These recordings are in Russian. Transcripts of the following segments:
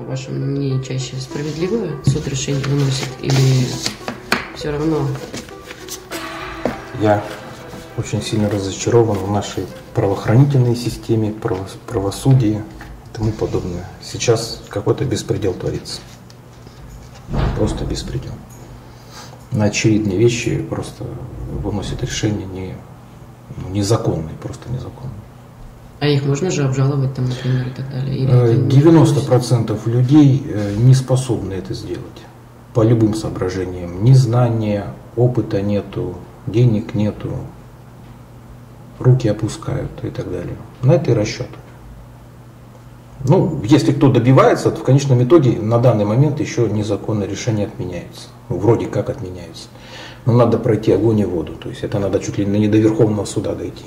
вашему мнению, чаще справедливое суд решение выносит или все равно? Я очень сильно разочарован в нашей правоохранительной системе, правосудии и тому подобное. Сейчас какой-то беспредел творится. Просто беспредел. На очевидные вещи просто выносят решения незаконные, просто незаконные. А их можно же обжаловать, там, например, и так далее? 90% людей не способны это сделать. По любым соображениям. Ни знания, опыта нету, денег нету, руки опускают и так далее. На это и расчет. Ну, если кто добивается, то в конечном итоге на данный момент еще незаконное решение отменяется. Вроде как отменяется. Но надо пройти огонь и воду. То есть это надо чуть ли не до Верховного суда дойти.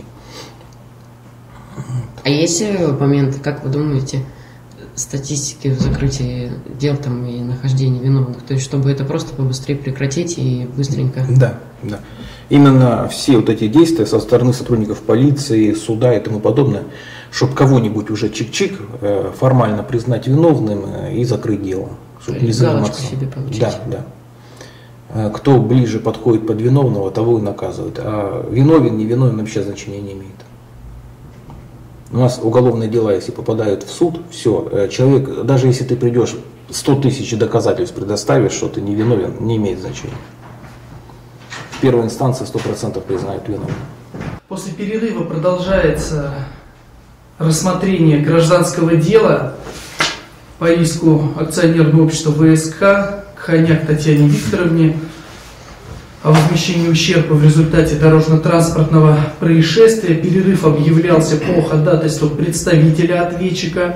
А есть моменты, как вы думаете, статистики в закрытии дел там и нахождении виновных? То есть чтобы это просто побыстрее прекратить и быстренько? Да, да. Именно все вот эти действия со стороны сотрудников полиции, суда и тому подобное, чтобы кого-нибудь уже чик-чик формально признать виновным и закрыть дело. Чтобы не заниматься. Себе получить. Да, да. Кто ближе подходит под виновного, того и наказывают. А виновен, не виновен вообще значения не имеет. У нас уголовные дела, если попадают в суд, все, человек, даже если ты придешь 100 тысяч доказательств предоставишь, что ты не виновен, не имеет значения. В первой инстанции 100% признают виновным. После перерыва продолжается рассмотрение гражданского дела по иску акционерного общества ВСК к Хойняк Татьяне Викторовне о возмещении ущерба в результате дорожно-транспортного происшествия. Перерыв объявлялся по ходатайству представителя ответчика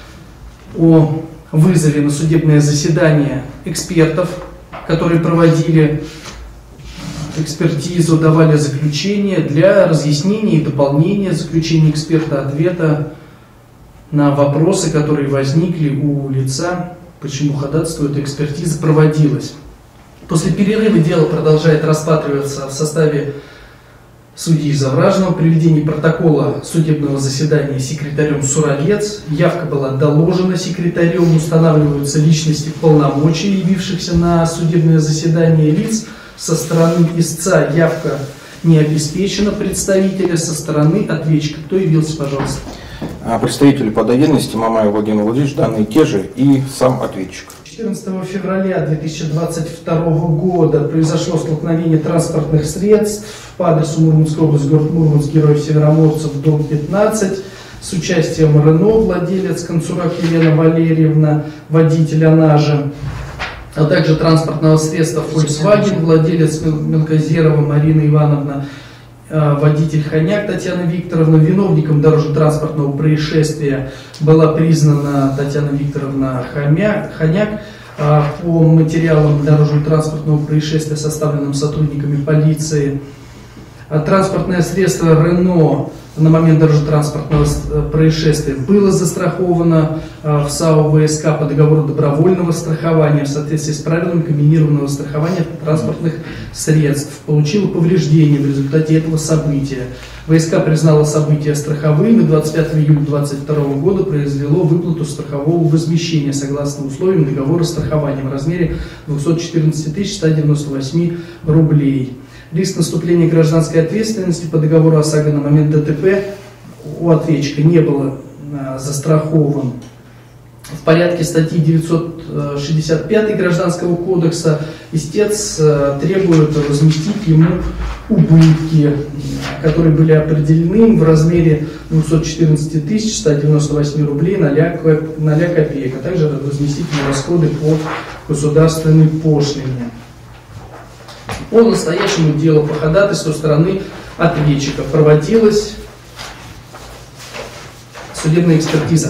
о вызове на судебное заседание экспертов, которые проводили экспертизу, давали заключение для разъяснения и дополнения заключения эксперта-ответа на вопросы, которые возникли у лица, почему ходатайство этой экспертизы проводилось. После перерыва дело продолжает рассматриваться в составе судьи Завражного, приведение протокола судебного заседания секретарем Суровец. Явка была доложена секретарем, устанавливаются личности полномочий, явившихся на судебное заседание лиц. Со стороны истца явка не обеспечена, представителя со стороны ответчика. Кто явился, пожалуйста? Представители по доверенности Мамаев Владимир Владимирович, данные те же, и сам ответчик. 14 февраля 2022 года произошло столкновение транспортных средств по адресу Мурманской области, город Мурманск, Героев Североморцев, дом 15, с участием Рено, владелец Концурак Елена Валерьевна, водитель она же, а также транспортного средства Volkswagen, владелец Мелкозерова Марина Ивановна, водитель Хойняк Татьяна Викторовна. Виновником дорожно-транспортного происшествия была признана Татьяна Викторовна Хойняк. По материалам дорожно-транспортного происшествия, составленным сотрудниками полиции, транспортное средство Рено на момент дорожно-транспортного происшествия было застраховано в САО ВСК по договору добровольного страхования в соответствии с правилами комбинированного страхования транспортных средств. Получило повреждение в результате этого события. ВСК признала события страховым и 25 июля 2022 года произвело выплату страхового возмещения согласно условиям договора страхования в размере 214 198 рублей. Риск наступления гражданской ответственности по договору ОСАГО на момент ДТП у ответчика не был застрахован. В порядке статьи 965 Гражданского кодекса истец требует возместить ему убытки, которые были определены в размере 214 198 рублей 0 копеек, а также возместить ему расходы по государственной пошлине. По настоящему делу по ходатайству стороны ответчика проводилась судебная экспертиза.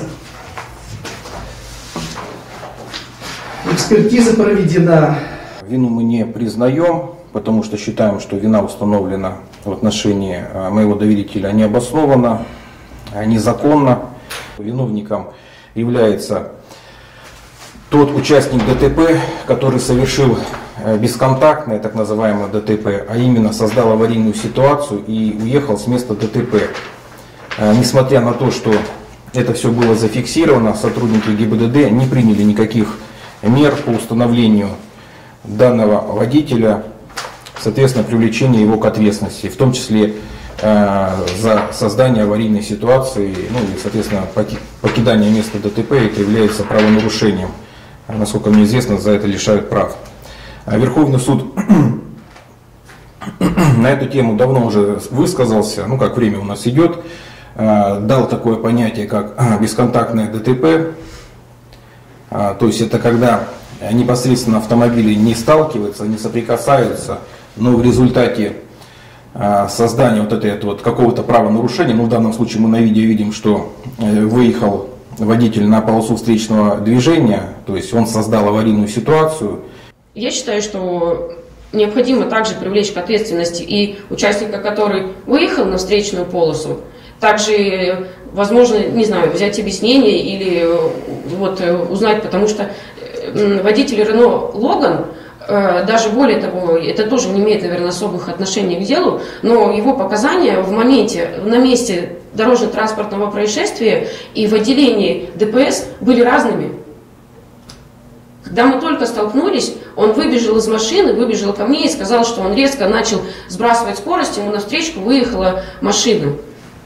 Экспертиза проведена. Вину мы не признаем, потому что считаем, что вина установлена в отношении моего доверителя необоснованно, незаконно. Виновником является тот участник ДТП, который совершил бесконтактное так называемое ДТП, а именно создал аварийную ситуацию и уехал с места ДТП. Несмотря на то, что Это все было зафиксировано, сотрудники ГИБДД не приняли никаких мер по установлению данного водителя, соответственно, привлечение его к ответственности, в том числе за создание аварийной ситуации, ну и, соответственно, покидание места ДТП, это является правонарушением. Насколько мне известно, за это лишают прав. Верховный суд на эту тему давно уже высказался, ну как время у нас идет, дал такое понятие, как бесконтактное ДТП. То есть это когда непосредственно автомобили не сталкиваются, не соприкасаются, но в результате создания вот этого какого-то правонарушения, ну в данном случае мы на видео видим, что выехал водитель на полосу встречного движения, то есть он создал аварийную ситуацию. Я считаю, что необходимо также привлечь к ответственности и участника, который выехал на встречную полосу. Также, возможно, не знаю, взять объяснение или вот узнать, потому что водитель Рено Логан, даже более того, это тоже не имеет, наверное, особых отношений к делу, но его показания на месте дорожно-транспортного происшествия и в отделении ДПС были разными. Когда мы только столкнулись, он выбежал из машины, выбежал ко мне и сказал, что он резко начал сбрасывать скорость, ему навстречу выехала машина.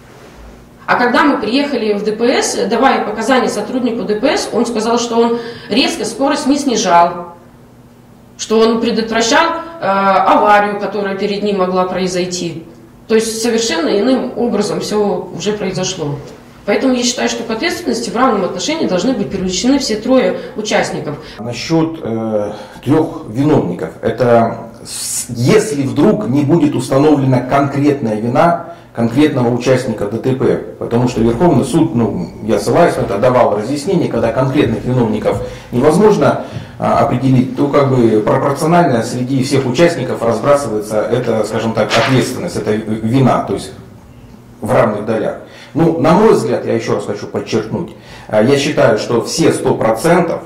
А когда мы приехали в ДПС, давая показания сотруднику ДПС, он сказал, что он резко скорость не снижал, что он предотвращал аварию, которая перед ним могла произойти. То есть совершенно иным образом все уже произошло. Поэтому я считаю, что к ответственности в равном отношении должны быть привлечены все трое участников. Насчет 3 виновников. Это если вдруг не будет установлена конкретная вина конкретного участника ДТП. Потому что Верховный суд, я ссылаюсь на это, давал разъяснение, когда конкретных виновников невозможно определить, то пропорционально среди всех участников разбрасывается эта, скажем так, ответственность, это вина, то есть в равных долях. На мой взгляд, я еще раз хочу подчеркнуть, я считаю, что все 100%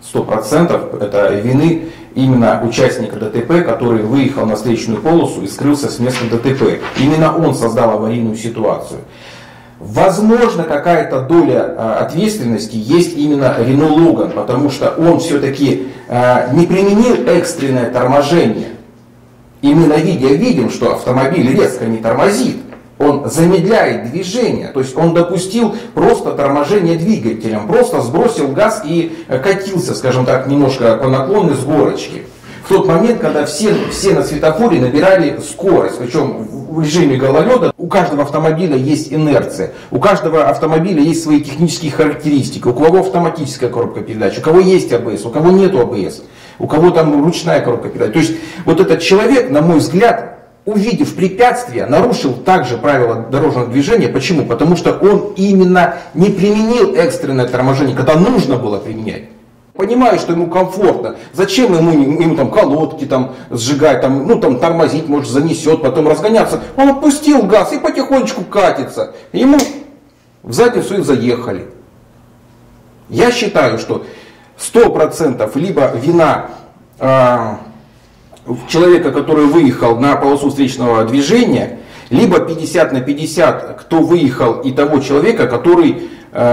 это вины именно участника ДТП, который выехал на встречную полосу и скрылся с места ДТП. Именно он создал аварийную ситуацию. Возможно, какая-то доля ответственности есть именно Рено Логан, потому что он все-таки не применил экстренное торможение. И мы на видео видим, что автомобиль резко не тормозит. Он замедляет движение, то есть он допустил просто торможение двигателем, просто сбросил газ и катился, скажем так, немножко по наклону с горочки. В тот момент, когда все на светофоре набирали скорость, причем в режиме гололеда. У каждого автомобиля есть инерция, у каждого автомобиля есть свои технические характеристики, у кого автоматическая коробка передач, у кого есть АБС, у кого нет АБС, у кого там ручная коробка передач. То есть вот этот человек, на мой взгляд, увидев препятствие, нарушил также правила дорожного движения. Почему? Потому что он именно не применил экстренное торможение, когда нужно было применять. Понимаю, что ему комфортно. Зачем ему там колодки там, сжигать, там тормозить, может занесет, потом разгоняться. Он отпустил газ и потихонечку катится. Ему в задницу и заехали. Я считаю, что 100% либо вина человека, который выехал на полосу встречного движения, либо 50/50, кто выехал, и того человека, который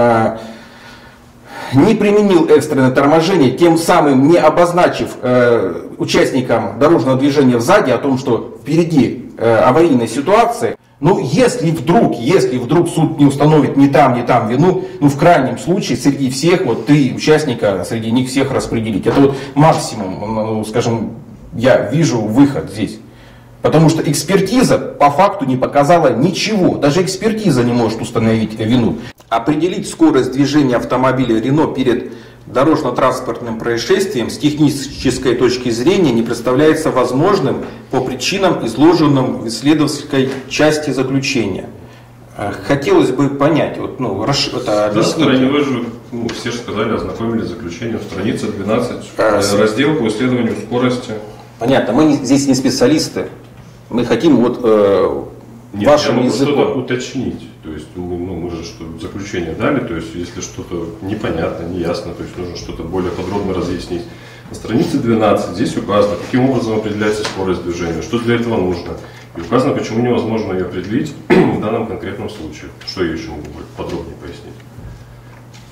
не применил экстренное торможение, тем самым не обозначив участникам дорожного движения сзади о том, что впереди аварийная ситуация. Но если вдруг суд не установит ни там вину, в крайнем случае среди всех, 3 участника, среди них всех распределить. Это максимум, скажем, я вижу выход здесь. Потому что экспертиза по факту не показала ничего. Даже экспертиза не может установить вину. Определить скорость движения автомобиля Рено перед дорожно-транспортным происшествием с технической точки зрения не представляется возможным по причинам, изложенным в исследовательской части заключения. Хотелось бы понять, стороне вы же, все же сказали, ознакомились с заключением, страница 12, раздел по исследованию скорости. Понятно, мы здесь не специалисты, мы хотим вашим языком. Что-то уточнить, то есть мы же заключение дали, то есть если что-то непонятно, неясно, то есть нужно что-то более подробно разъяснить. На странице 12 здесь указано, каким образом определяется скорость движения, что для этого нужно. И указано, почему невозможно ее определить в данном конкретном случае. Что я еще могу подробнее пояснить?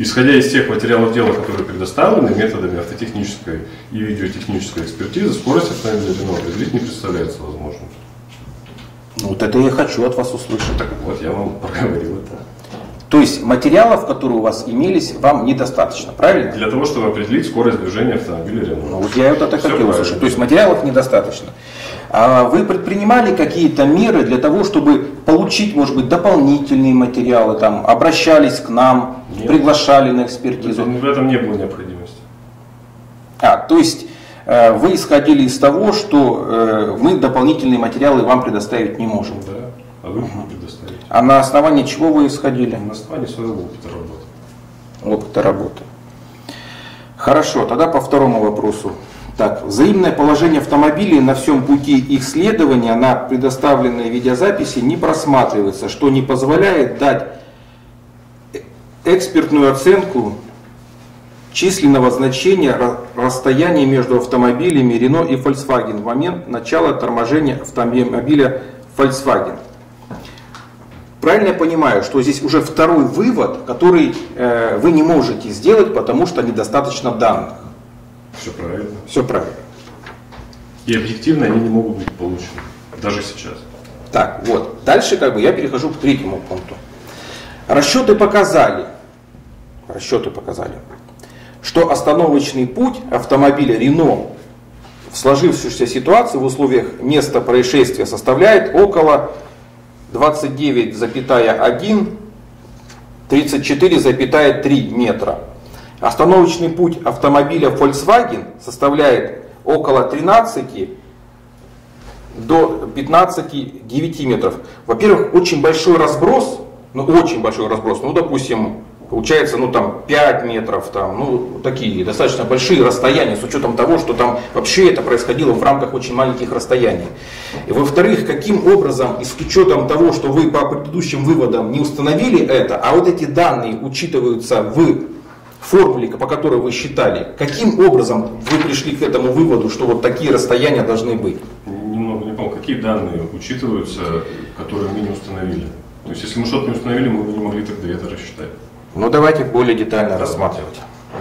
исходя из тех материалов дела, которые предоставлены методами автотехнической и видеотехнической экспертизы, скорость автомобиля Рено определить не представляется возможным. Вот это я хочу от вас услышать. Так вот, я вам проговорил это. То есть материалов, которые у вас имелись, вам недостаточно, правильно? Для того, чтобы определить скорость движения автомобиля Рено. Ну, вот я вот это Все хотел услышать. правильно. То есть материалов недостаточно. А вы предпринимали какие-то меры для того, чтобы получить, может быть, дополнительные материалы, там, обращались к нам, Нет. приглашали на экспертизу? В этом не было необходимости. То есть вы исходили из того, что мы дополнительные материалы вам предоставить не можем. Да, а вы не предоставите. А на основании чего вы исходили? На основании своего опыта работы. Опыта работы. Хорошо, тогда по второму вопросу. Так, взаимное положение автомобилей на всем пути их следования на предоставленной видеозаписи не просматривается, что не позволяет дать экспертную оценку численного значения расстояния между автомобилями Renault и Volkswagen в момент начала торможения автомобиля Volkswagen. Правильно я понимаю, что здесь уже второй вывод, который вы не можете сделать, потому что недостаточно данных? Все правильно. Все правильно. И объективно они не могут быть получены. Даже сейчас. Так, вот. Дальше я перехожу к третьему пункту. Расчеты показали, что остановочный путь автомобиля Renault в сложившейся ситуации в условиях места происшествия составляет около 29,1-34,3 метра. Остановочный путь автомобиля Volkswagen составляет около 13 до 15,9 метров. Во-первых, очень большой разброс, допустим, получается, 5 метров, такие достаточно большие расстояния, с учетом того, что там вообще это происходило в рамках очень маленьких расстояний. И во-вторых, каким образом, и с учетом того, что вы по предыдущим выводам не установили это, а вот эти данные учитываются в формуле, по которой вы считали, каким образом вы пришли к этому выводу, что вот такие расстояния должны быть? Немного не понял, какие данные учитываются, которые мы не установили? То есть, если мы что-то не установили, мы бы не могли тогда это рассчитать. Давайте более детально рассматривать.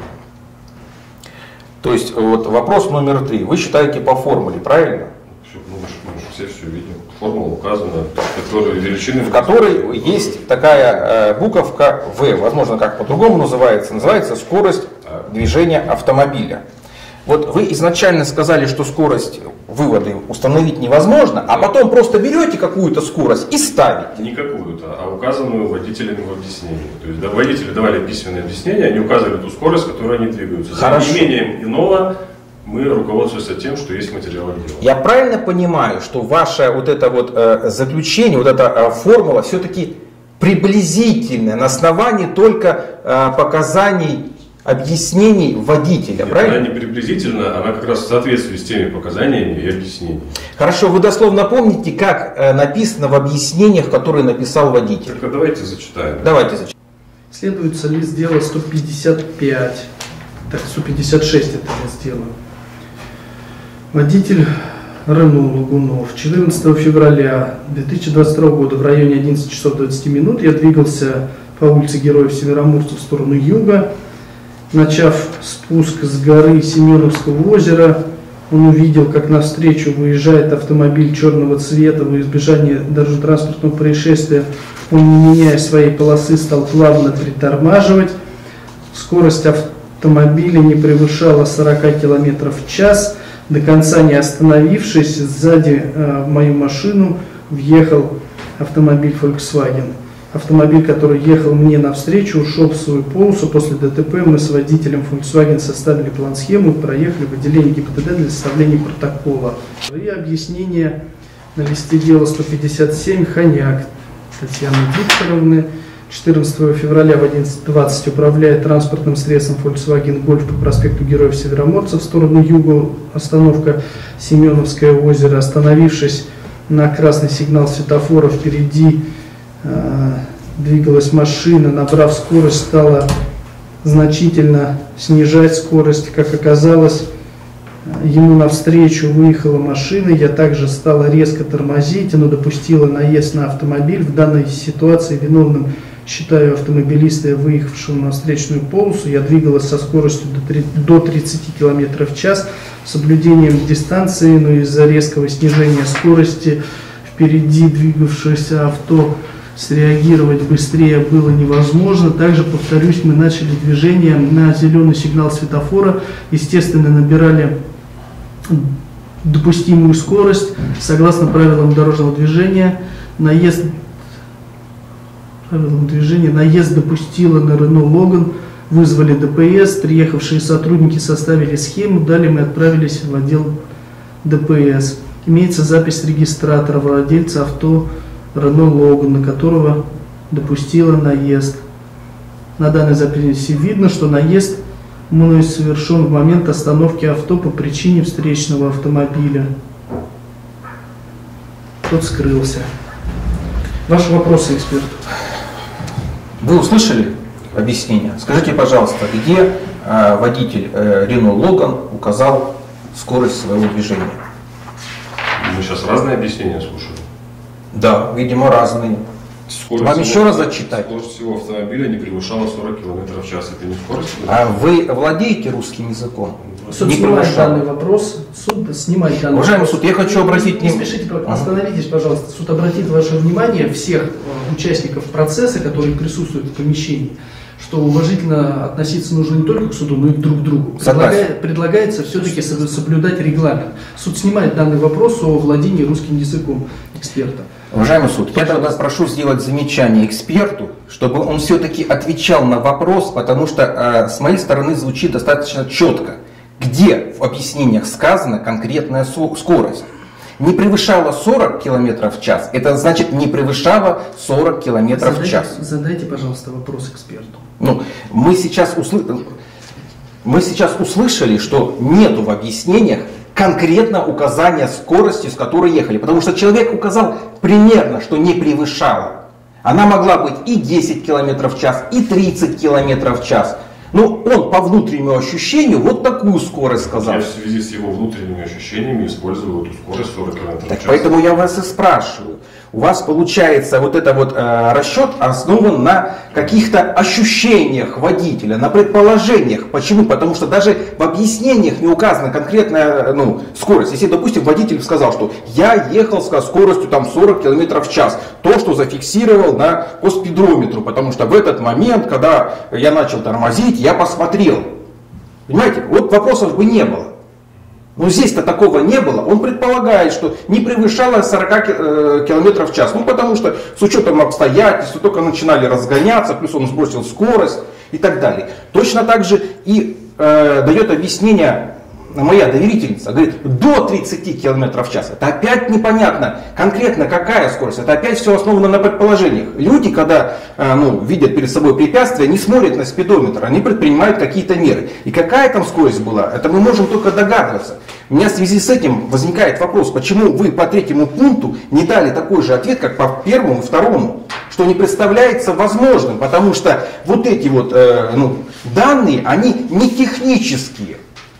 То есть, вот вопрос номер 3. Вы считаете по формуле, правильно? Все, мы все видим. Формула указана, величины. В которой есть такая буковка В, возможно, как по-другому называется скорость движения автомобиля. Вот вы изначально сказали, что скорость вывода установить невозможно, а потом просто берете какую-то скорость и ставите. Не какую-то, а указанную водителями в объяснении. То есть водители давали письменное объяснение, они указывали ту скорость, с которой они двигаются. Хорошо. За неимением иного мы руководствуемся тем, что есть материалы дела. Я правильно понимаю, что ваше вот это заключение, вот эта формула все-таки приблизительная, на основании только показаний, объяснений водителя, правильно? Она не приблизительно, она как раз в соответствии с теми показаниями и объяснениями. Хорошо, вы дословно помните, как написано в объяснениях, которые написал водитель? Только давайте зачитаем. Давайте зачитаем. Следуется лист дела 155. Так, 156 это лист дела. Водитель Renault Лугунов. 14 февраля 2022 года в районе 11 часов 20 минут я двигался по улице Героев Североморцев в сторону юга. Начав спуск с горы Семеновского озера, он увидел, как навстречу выезжает автомобиль черного цвета. Во избежание дорожно-транспортного происшествия он, не меняя своей полосы, стал плавно притормаживать. Скорость автомобиля не превышала 40 км в час. До конца не остановившись, сзади в мою машину въехал автомобиль Volkswagen. Автомобиль, который ехал мне навстречу, ушел в свою полосу. После ДТП мы с водителем Volkswagen составили план-схему и проехали в отделение ГИБДД для составления протокола. И объяснение на листе дела 157 Хомяк Татьяны Викторовны. 14 февраля в 11:20 управляя транспортным средством Volkswagen Golf по проспекту Героев Североморцев в сторону юга, остановка Семеновское озеро. Остановившись на красный сигнал светофора, впереди двигалась машина, набрав скорость, стала значительно снижать скорость. Как оказалось, ему навстречу выехала машина, я также стала резко тормозить, но допустила наезд на автомобиль. В данной ситуации виновным считаю автомобилиста, выехавшего на встречную полосу. Я двигалась со скоростью до 30 км в час, с соблюдением дистанции, но из-за резкого снижения скорости впереди двигавшееся авто среагировать быстрее было невозможно. Также, повторюсь, мы начали движение на зеленый сигнал светофора, естественно, набирали допустимую скорость согласно правилам дорожного движения. Наезд допустила на Renault Logan, вызвали ДПС, приехавшие сотрудники составили схему, далее мы отправились в отдел ДПС. Имеется запись регистратора владельца авто Renault Logan, на которого допустила наезд. На данной записи видно, что наезд мной совершен в момент остановки авто по причине встречного автомобиля. Тот скрылся. Ваши вопросы, эксперт. Вы услышали объяснение? Скажите, пожалуйста, где водитель Renault Logan указал скорость своего движения? Мы сейчас разные объяснения слушаем. Да, видимо, разные. Вам еще раз зачитать? Скорость всего автомобиля не превышала 40 км в час. Это не скорость? А вы владеете русским языком? Суд снимает данный вопрос. Суд снимает данный Уважаемый вопрос. суд, я хочу обратить Не спешите, остановитесь, пожалуйста. Суд обратит ваше внимание, всех участников процесса, которые присутствуют в помещении, что уважительно относиться нужно не только к суду, но и друг к другу. Предлагается все-таки соблюдать регламент. Суд снимает данный вопрос о владении русским языком эксперта. Уважаемый суд, я тогда прошу сделать замечание эксперту, чтобы он все-таки отвечал на вопрос, потому что с моей стороны звучит достаточно четко. Где в объяснениях сказана конкретная скорость? Не превышала 40 км в час, это значит не превышала 40 км в час. Задайте, пожалуйста, вопрос эксперту. Мы сейчас услышали, что нету в объяснениях конкретно указания скорости, с которой ехали. Потому что человек указал примерно, что не превышала. Она могла быть и 10 км в час, и 30 км в час. Но он по внутреннему ощущению вот такую скорость сказал. Я в связи с его внутренними ощущениями использовал эту скорость 40 км в час. Поэтому я вас и спрашиваю. У вас получается вот это вот расчет основан на каких-то ощущениях водителя, на предположениях. Почему? Потому что даже в объяснениях не указана конкретная скорость. Если, допустим, водитель сказал, что я ехал со скоростью 40 км в час, то, что зафиксировал по спидометру, потому что в этот момент, когда я начал тормозить, я посмотрел. Понимаете, вот вопросов бы не было. Но здесь-то такого не было. Он предполагает, что не превышало 40 км в час. Потому что с учетом обстоятельств только начинали разгоняться, плюс он сбросил скорость и так далее. Точно так же и дает объяснение моя доверительница. Говорит, до 30 км в час. Это опять непонятно конкретно какая скорость. Это опять все основано на предположениях. Люди, когда видят перед собой препятствия, не смотрят на спидометр. Они предпринимают какие-то меры. И какая там скорость была, это мы можем только догадываться. У меня в связи с этим возникает вопрос, почему вы по третьему пункту не дали такой же ответ, как по первому и второму, что не представляется возможным, потому что вот эти данные, они не технические,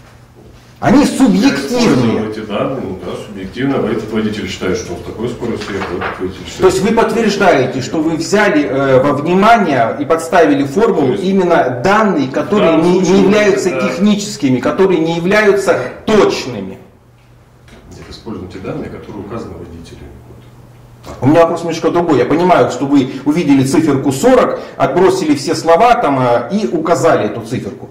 они субъективные. Эти данные, субъективно. Этот водитель считает, что он с такой скоростью ехал, этот водитель считает. То есть вы подтверждаете, что вы взяли во внимание и подставили формулу именно данные, которые не являются техническими, которые не являются точными. Нет, используйте данные, которые указаны водителю. У меня вопрос немножко другой. Я понимаю, что вы увидели циферку 40, отбросили все слова и указали эту циферку.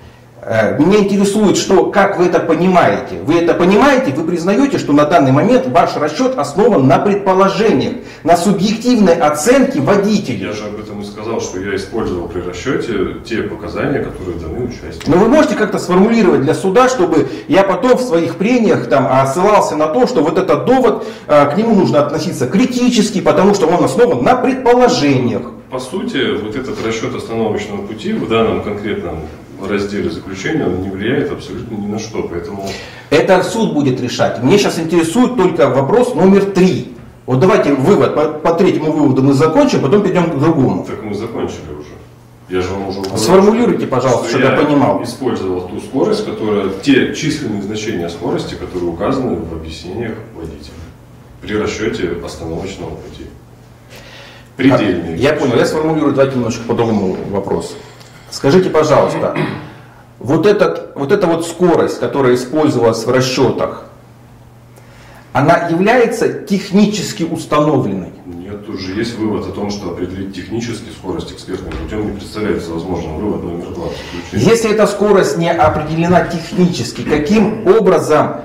Меня интересует, как вы это понимаете. Вы это понимаете, вы признаете, что на данный момент ваш расчет основан на предположениях, на субъективной оценке водителя. Я же об этом и сказал, что я использовал при расчете те показания, которые даны участнику. Но вы можете как-то сформулировать для суда, чтобы я потом в своих прениях ссылался на то, что вот этот довод, к нему нужно относиться критически, потому что он основан на предположениях. По сути, вот этот расчет остановочного пути в данном конкретном разделе заключения он не влияет абсолютно ни на что, поэтому... Это суд будет решать. Мне сейчас интересует только вопрос номер 3. Вот давайте вывод, по третьему выводу мы закончим, потом перейдем к другому. Так мы закончили уже. Я же вам уже говорил, сформулируйте, пожалуйста, чтобы я понимал. Использовал ту скорость, те численные значения скорости, которые указаны в объяснениях водителя при расчете остановочного пути. Предельные. Я понял, я сформулирую, давайте немножко по-другому вопрос. Скажите, пожалуйста, вот эта вот скорость, которая использовалась в расчетах, она является технически установленной? Нет, уже есть вывод о том, что определить технически скорость экспертным путем не представляется возможным. Вывод номер 2. Если эта скорость не определена технически, каким образом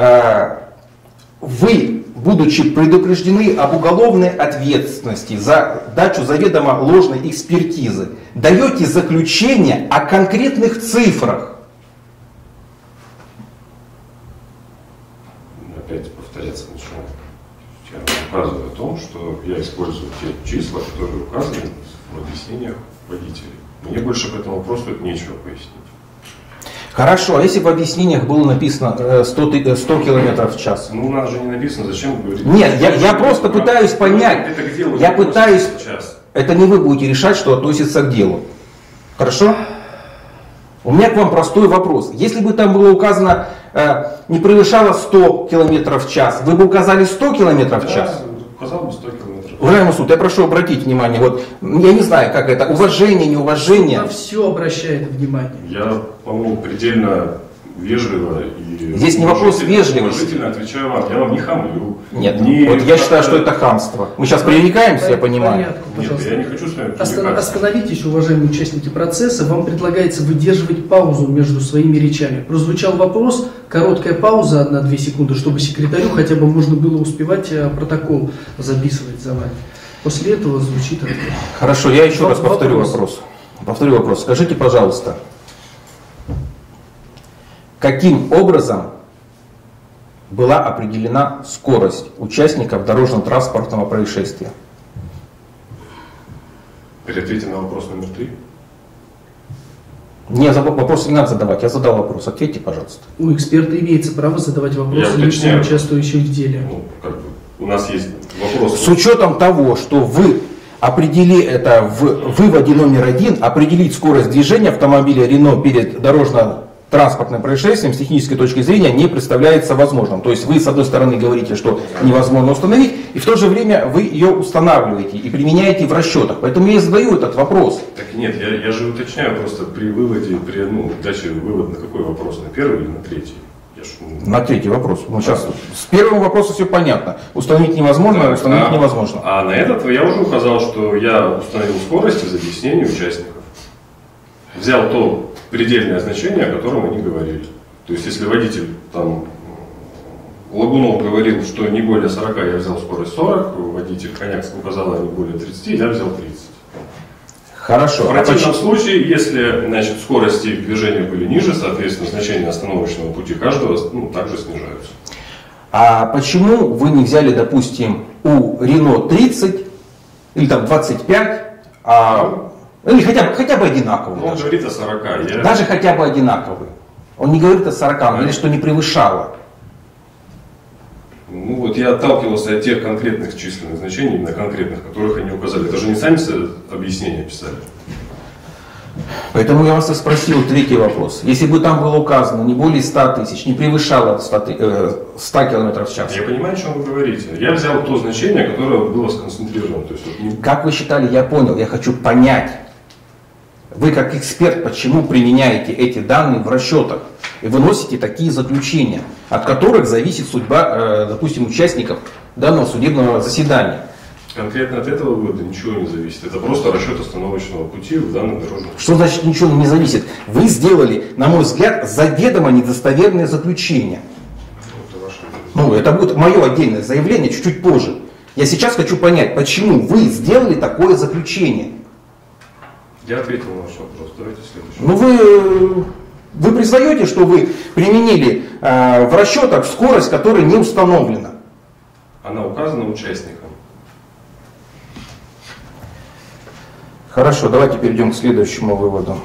вы, будучи предупреждены об уголовной ответственности за дачу заведомо ложной экспертизы, даете заключение о конкретных цифрах? Опять повторяться начну. Я указываю о том, что я использую те числа, которые указаны в объяснениях водителей. Мне больше по этому вопросу нечего пояснить. Хорошо, а если в объяснениях было написано 100 км в час? Ну, у нас же не написано, зачем вы говорите. Нет, я просто пытаюсь понять. Это к делу Я пытаюсь... сейчас. Это не вы будете решать, что относится к делу. Хорошо? У меня к вам простой вопрос. Если бы там было указано, не превышало 100 км в час, вы бы указали 100 км в час? Да, указал бы 100 км. Уважаемый суд, я прошу обратить внимание, вот, я не знаю, как это, уважение, неуважение. На все обращает внимание. Я, по-моему, предельно вежливо и Здесь не вопрос вежливости. Уважительно отвечаю вам. Я вам не хамлю. Нет, вот я считаю, что это хамство. Мы сейчас пререкаемся, я понимаю. Порядку, Нет, пожалуйста. я не хочу с вами пререкаться. Остановитесь, уважаемые участники процесса. Вам предлагается выдерживать паузу между своими речами. Прозвучал вопрос, короткая пауза, 1-2 секунды, чтобы секретарю хотя бы можно было успевать протокол записывать за вами. После этого звучит ответ. Хорошо, я еще раз повторю вопрос. Повторю вопрос. Скажите, пожалуйста, каким образом была определена скорость участников дорожно-транспортного происшествия? Ответьте на вопрос номер 3. Не, вопрос не надо задавать, я задал вопрос. Ответьте, пожалуйста. У эксперта имеется право задавать вопросы лицам, участвующим в деле. Ну, у нас есть вопрос. С учетом того, что вы определили это в выводе номер 1, определить скорость движения автомобиля Рено перед дорожно-транспортным происшествием с технической точки зрения не представляется возможным. То есть вы, с одной стороны, говорите, что невозможно установить, и в то же время вы ее устанавливаете и применяете в расчетах. Поэтому я и задаю этот вопрос. Так нет, я же уточняю просто при выводе, при даче вывод на какой вопрос, на первый или на третий? На третий вопрос. Ну, сейчас с первым вопросом все понятно. Установить невозможно, установить невозможно. А на этот я уже указал, что я установил скорость из объяснений участников. Взял то предельное значение, о котором они говорили. То есть, если водитель там Лагунов говорил, что не более 40, я взял скорость 40, водитель Конякс указал не более 30, я взял 30. Хорошо. В противном случае, если скорости движения были ниже, соответственно, значения остановочного пути каждого также снижаются. А почему вы не взяли, допустим, у Рено 30 или там 25, или хотя бы одинаковые? Он говорит о 40. Даже хотя бы одинаковые. Он не говорит о 40, он говорит, что не превышало. Ну вот я отталкивался от тех конкретных численных значений, именно конкретных, которых они указали. Это же не сами объяснения писали. Поэтому я вас и спросил третий вопрос. Если бы там было указано не более 100 тысяч, не превышало 100 км в час. Я понимаю, о чем вы говорите. Я взял то значение, которое было сконцентрировано. То есть, Как вы считали, я понял, я хочу понять. Вы как эксперт, почему применяете эти данные в расчетах и выносите такие заключения, от которых зависит судьба, допустим, участников данного судебного заседания? Конкретно от этого вывода ничего не зависит. Это просто расчет остановочного пути в данном дорожном. Что значит ничего не зависит? Вы сделали, на мой взгляд, заведомо недостоверное заключение. Это будет мое отдельное заявление чуть-чуть позже. Я сейчас хочу понять, почему вы сделали такое заключение. Я ответил на ваш вопрос. Давайте следующий. Вы признаете, что вы применили в расчетах скорость, которая не установлена? Она указана участникам. Хорошо, давайте перейдем к следующему выводу.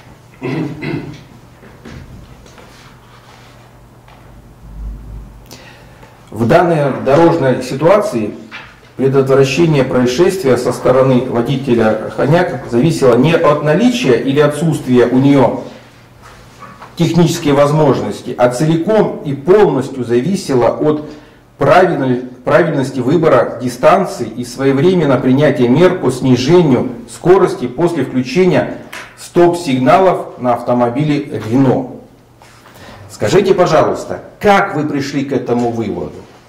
В данной дорожной ситуации предотвращение происшествия со стороны водителя Хоняк зависело не от наличия или отсутствия у нее технические возможности, а целиком и полностью зависело от правильности выбора дистанции и своевременно принятия мер по снижению скорости после включения стоп-сигналов на автомобиле Renault. Скажите, пожалуйста, как вы пришли к этому выводу?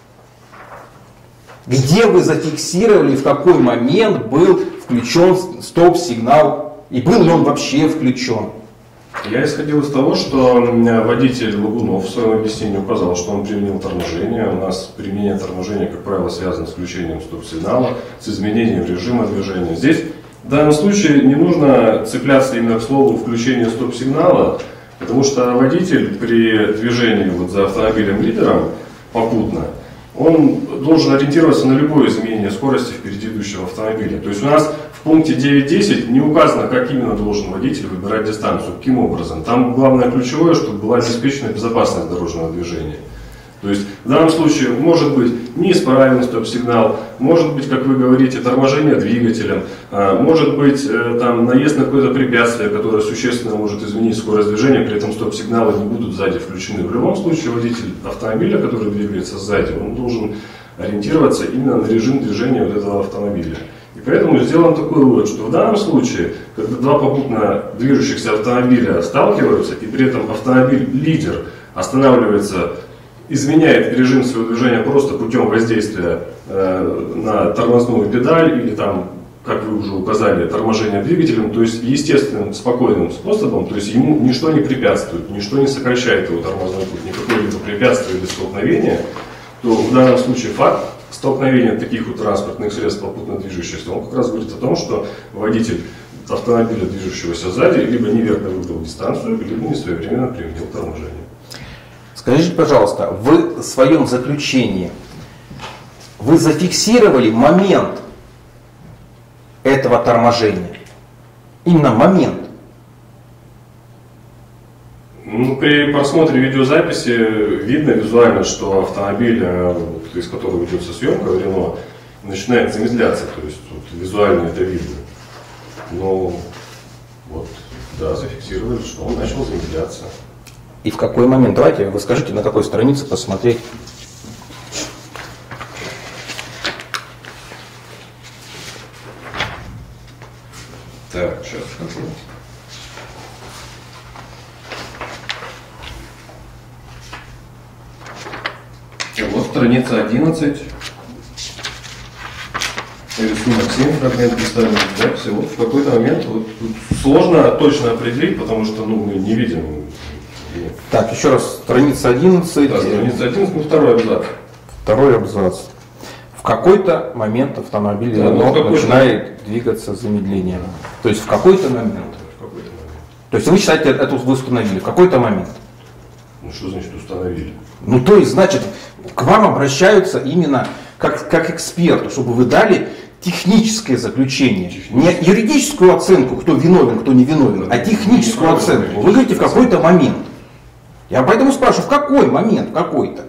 Где вы зафиксировали, в какой момент был включен стоп-сигнал и был ли он вообще включен? Я исходил из того, что водитель Лагунов в своем объяснении указал, что он применил торможение. У нас применение торможения, как правило, связано с включением стоп-сигнала, с изменением режима движения. Здесь в данном случае не нужно цепляться именно к слову включения стоп-сигнала, потому что водитель при движении вот за автомобилем-лидером попутно, он должен ориентироваться на любое изменение скорости впереди идущего автомобиля. То есть у нас в пункте 9.10 не указано, как именно должен водитель выбирать дистанцию, каким образом. Там главное ключевое, чтобы была обеспечена безопасность дорожного движения. То есть в данном случае может быть неисправный стоп-сигнал, может быть, как вы говорите, торможение двигателем, может быть там наезд на какое-то препятствие, которое существенно может изменить скорость движения, при этом стоп-сигналы не будут сзади включены. В любом случае водитель автомобиля, который двигается сзади, он должен ориентироваться именно на режим движения вот этого автомобиля. И поэтому сделан такой вывод, что в данном случае, когда два попутно движущихся автомобиля сталкиваются, и при этом автомобиль-лидер останавливается, изменяет режим своего движения просто путем воздействия на тормозную педаль или там, как вы уже указали, торможение двигателем, то есть естественным, спокойным способом, то есть ему ничто не препятствует, ничто не сокращает его тормозной путь, никакое либо препятствие или столкновение, то в данном случае факт столкновения таких вот транспортных средств попутно движущихся, он как раз говорит о том, что водитель автомобиля, движущегося сзади, либо неверно выбрал дистанцию, либо не своевременно применил торможение. Скажите, пожалуйста, в своем заключении вы зафиксировали момент этого торможения? Именно момент. Ну, при просмотре видеозаписи видно визуально, что автомобиль, из которого ведется съемка, Renault, начинает замедляться. То есть вот, визуально это видно. Но вот, да, зафиксировали, что он начал замедляться. И в какой момент? Давайте вы скажите, на какой странице посмотреть. Так, сейчас скажу. Вот страница 11. Рисунок 7, фрагмент представленной записи. Вот в какой-то момент вот, сложно точно определить, потому что мы не видим. Так, еще раз, страница 11. Да, страница 11, второй абзац. Второй абзац. В какой-то момент автомобиль начинает двигаться замедлением. То есть в какой-то момент. То есть вы считаете, это вы установили в какой-то момент? Ну что значит установили? Ну то есть, значит, к вам обращаются именно как эксперту, чтобы вы дали техническое заключение. Не юридическую оценку, кто виновен, кто не виновен, а техническую оценку. Вы говорите в какой-то момент. Я поэтому спрашиваю, в какой момент, какой-то?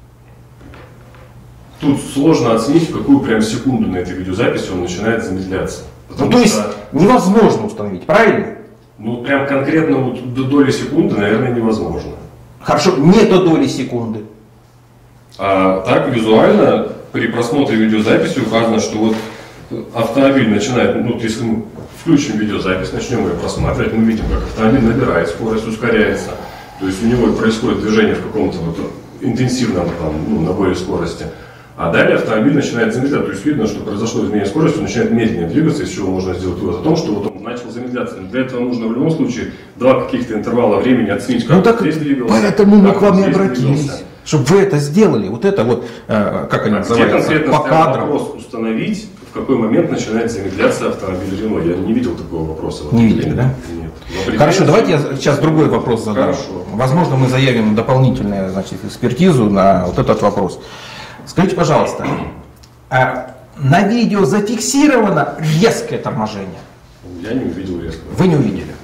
Тут сложно оценить, в какую прям секунду на этой видеозаписи он начинает замедляться. Ну, то есть невозможно установить, правильно? Ну прям конкретно вот до доли секунды, наверное, невозможно. Хорошо, не до доли секунды. А так визуально при просмотре видеозаписи указано, что вот автомобиль начинает, ну если мы включим видеозапись, начнем ее просматривать, мы видим, как автомобиль набирает скорость, ускоряется. То есть у него происходит движение в каком-то вот интенсивном наборе скорости. А далее автомобиль начинает замедляться. То есть видно, что произошло изменение скорости, он начинает медленнее двигаться, из чего можно сделать вывод о том, что вот он начал замедляться. Но для этого нужно в любом случае два каких-то интервала времени оценить, как он здесь двигался. Поэтому мы к вам и обратились, чтобы вы это сделали. Вот это вот, как они называются, где конкретно по кадрам. вопрос установить, в какой момент начинает замедляться автомобиль Renault? Я не видел такого вопроса. Не видели, да? Нет. Хорошо, давайте я сейчас другой вопрос задам. Хорошо. Возможно, мы заявим дополнительную, значит, экспертизу на вот этот вопрос. Скажите, пожалуйста, на видео зафиксировано резкое торможение? Я не увидел резкого. Вы не увидели.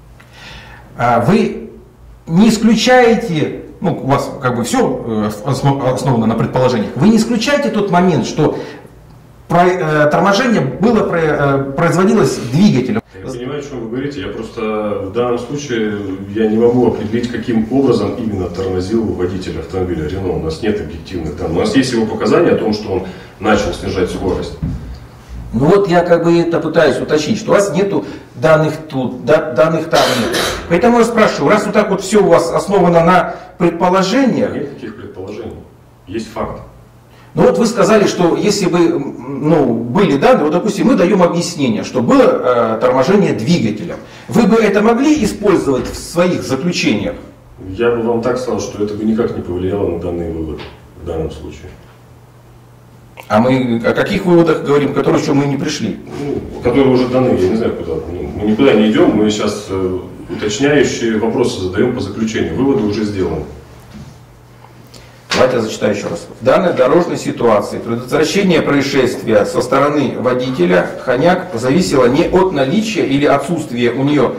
Вы не исключаете, ну, у вас как бы все основано на предположениях, вы не исключаете тот момент, что торможение производилось двигателем? Я понимаю, о чем вы говорите. Я просто в данном случае я не могу определить, каким образом именно тормозил водитель автомобиля Рено. У нас нет объективных данных. У нас есть его показания о том, что он начал снижать скорость. Ну вот я как бы это пытаюсь уточнить, что у вас нету данных тут, данных там нет. Поэтому я спрашиваю, раз вот так вот все у вас основано на предположениях. Нет таких предположений. Есть факт. Ну вот вы сказали, что если бы были данные, вот допустим, мы даем объяснение, что было торможение двигателя. Вы бы это могли использовать в своих заключениях? Я бы вам так сказал, что это бы никак не повлияло на данные выводы в данном случае. А мы о каких выводах говорим, которые еще мы не пришли? Которые уже даны, я не знаю куда. Мы никуда не идем, мы сейчас уточняющие вопросы задаем по заключению. Выводы уже сделаны. Давайте я зачитаю еще раз. В данной дорожной ситуации предотвращение происшествия со стороны водителя Хомяк зависело не от наличия или отсутствия у нее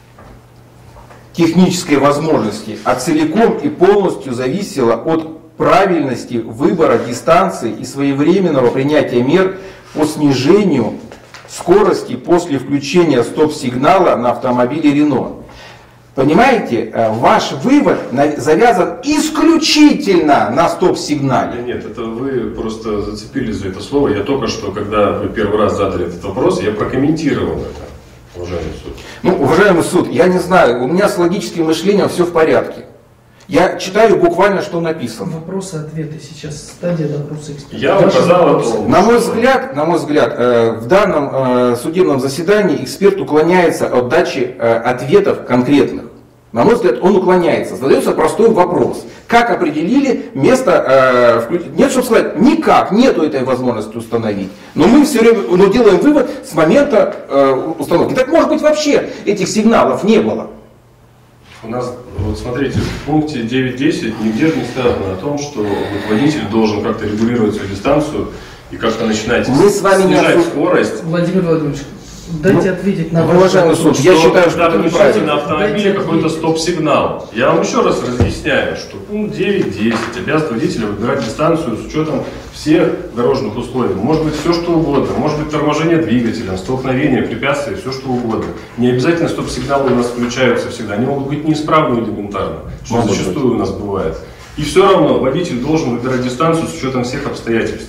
технической возможности, а целиком и полностью зависело от правильности выбора дистанции и своевременного принятия мер по снижению скорости после включения стоп-сигнала на автомобиле Рено. Понимаете, ваш вывод завязан исключительно на стоп-сигнале. Нет, это вы просто зацепились за это слово. Я только что, когда вы первый раз задали этот вопрос, я прокомментировал это, уважаемый суд. Ну, уважаемый суд, я не знаю, у меня с логическим мышлением все в порядке. Я читаю буквально, что написано. Вопросы, ответы сейчас, стадия допроса эксперта. Я указал это. На мой взгляд, в данном судебном заседании эксперт уклоняется от дачи ответов конкретных. На мой взгляд, он уклоняется. Задается простой вопрос. Как определили место нет, чтобы сказать, никак, нету этой возможности установить. Но мы все время делаем вывод с момента установки. Так может быть вообще этих сигналов не было. У нас, вот смотрите, в пункте 9.10 нигде же не сказано о том, что вот водитель должен как-то регулировать свою дистанцию и как-то начинать снижать скорость. Владимир Владимирович, дайте ответить на вопрос. Уважаемый суд, я считаю, что это неправильно. На автомобиле какой-то стоп-сигнал. Я вам еще раз разъясняю, что пункт 9.10 обязывает водителя выбирать дистанцию с учетом всех дорожных условий. Может быть все что угодно, может быть торможение двигателя, столкновение, препятствия, все что угодно. Не обязательно стоп-сигналы у нас включаются всегда, они могут быть неисправны элементарно, что зачастую у нас бывает. И все равно водитель должен выбирать дистанцию с учетом всех обстоятельств.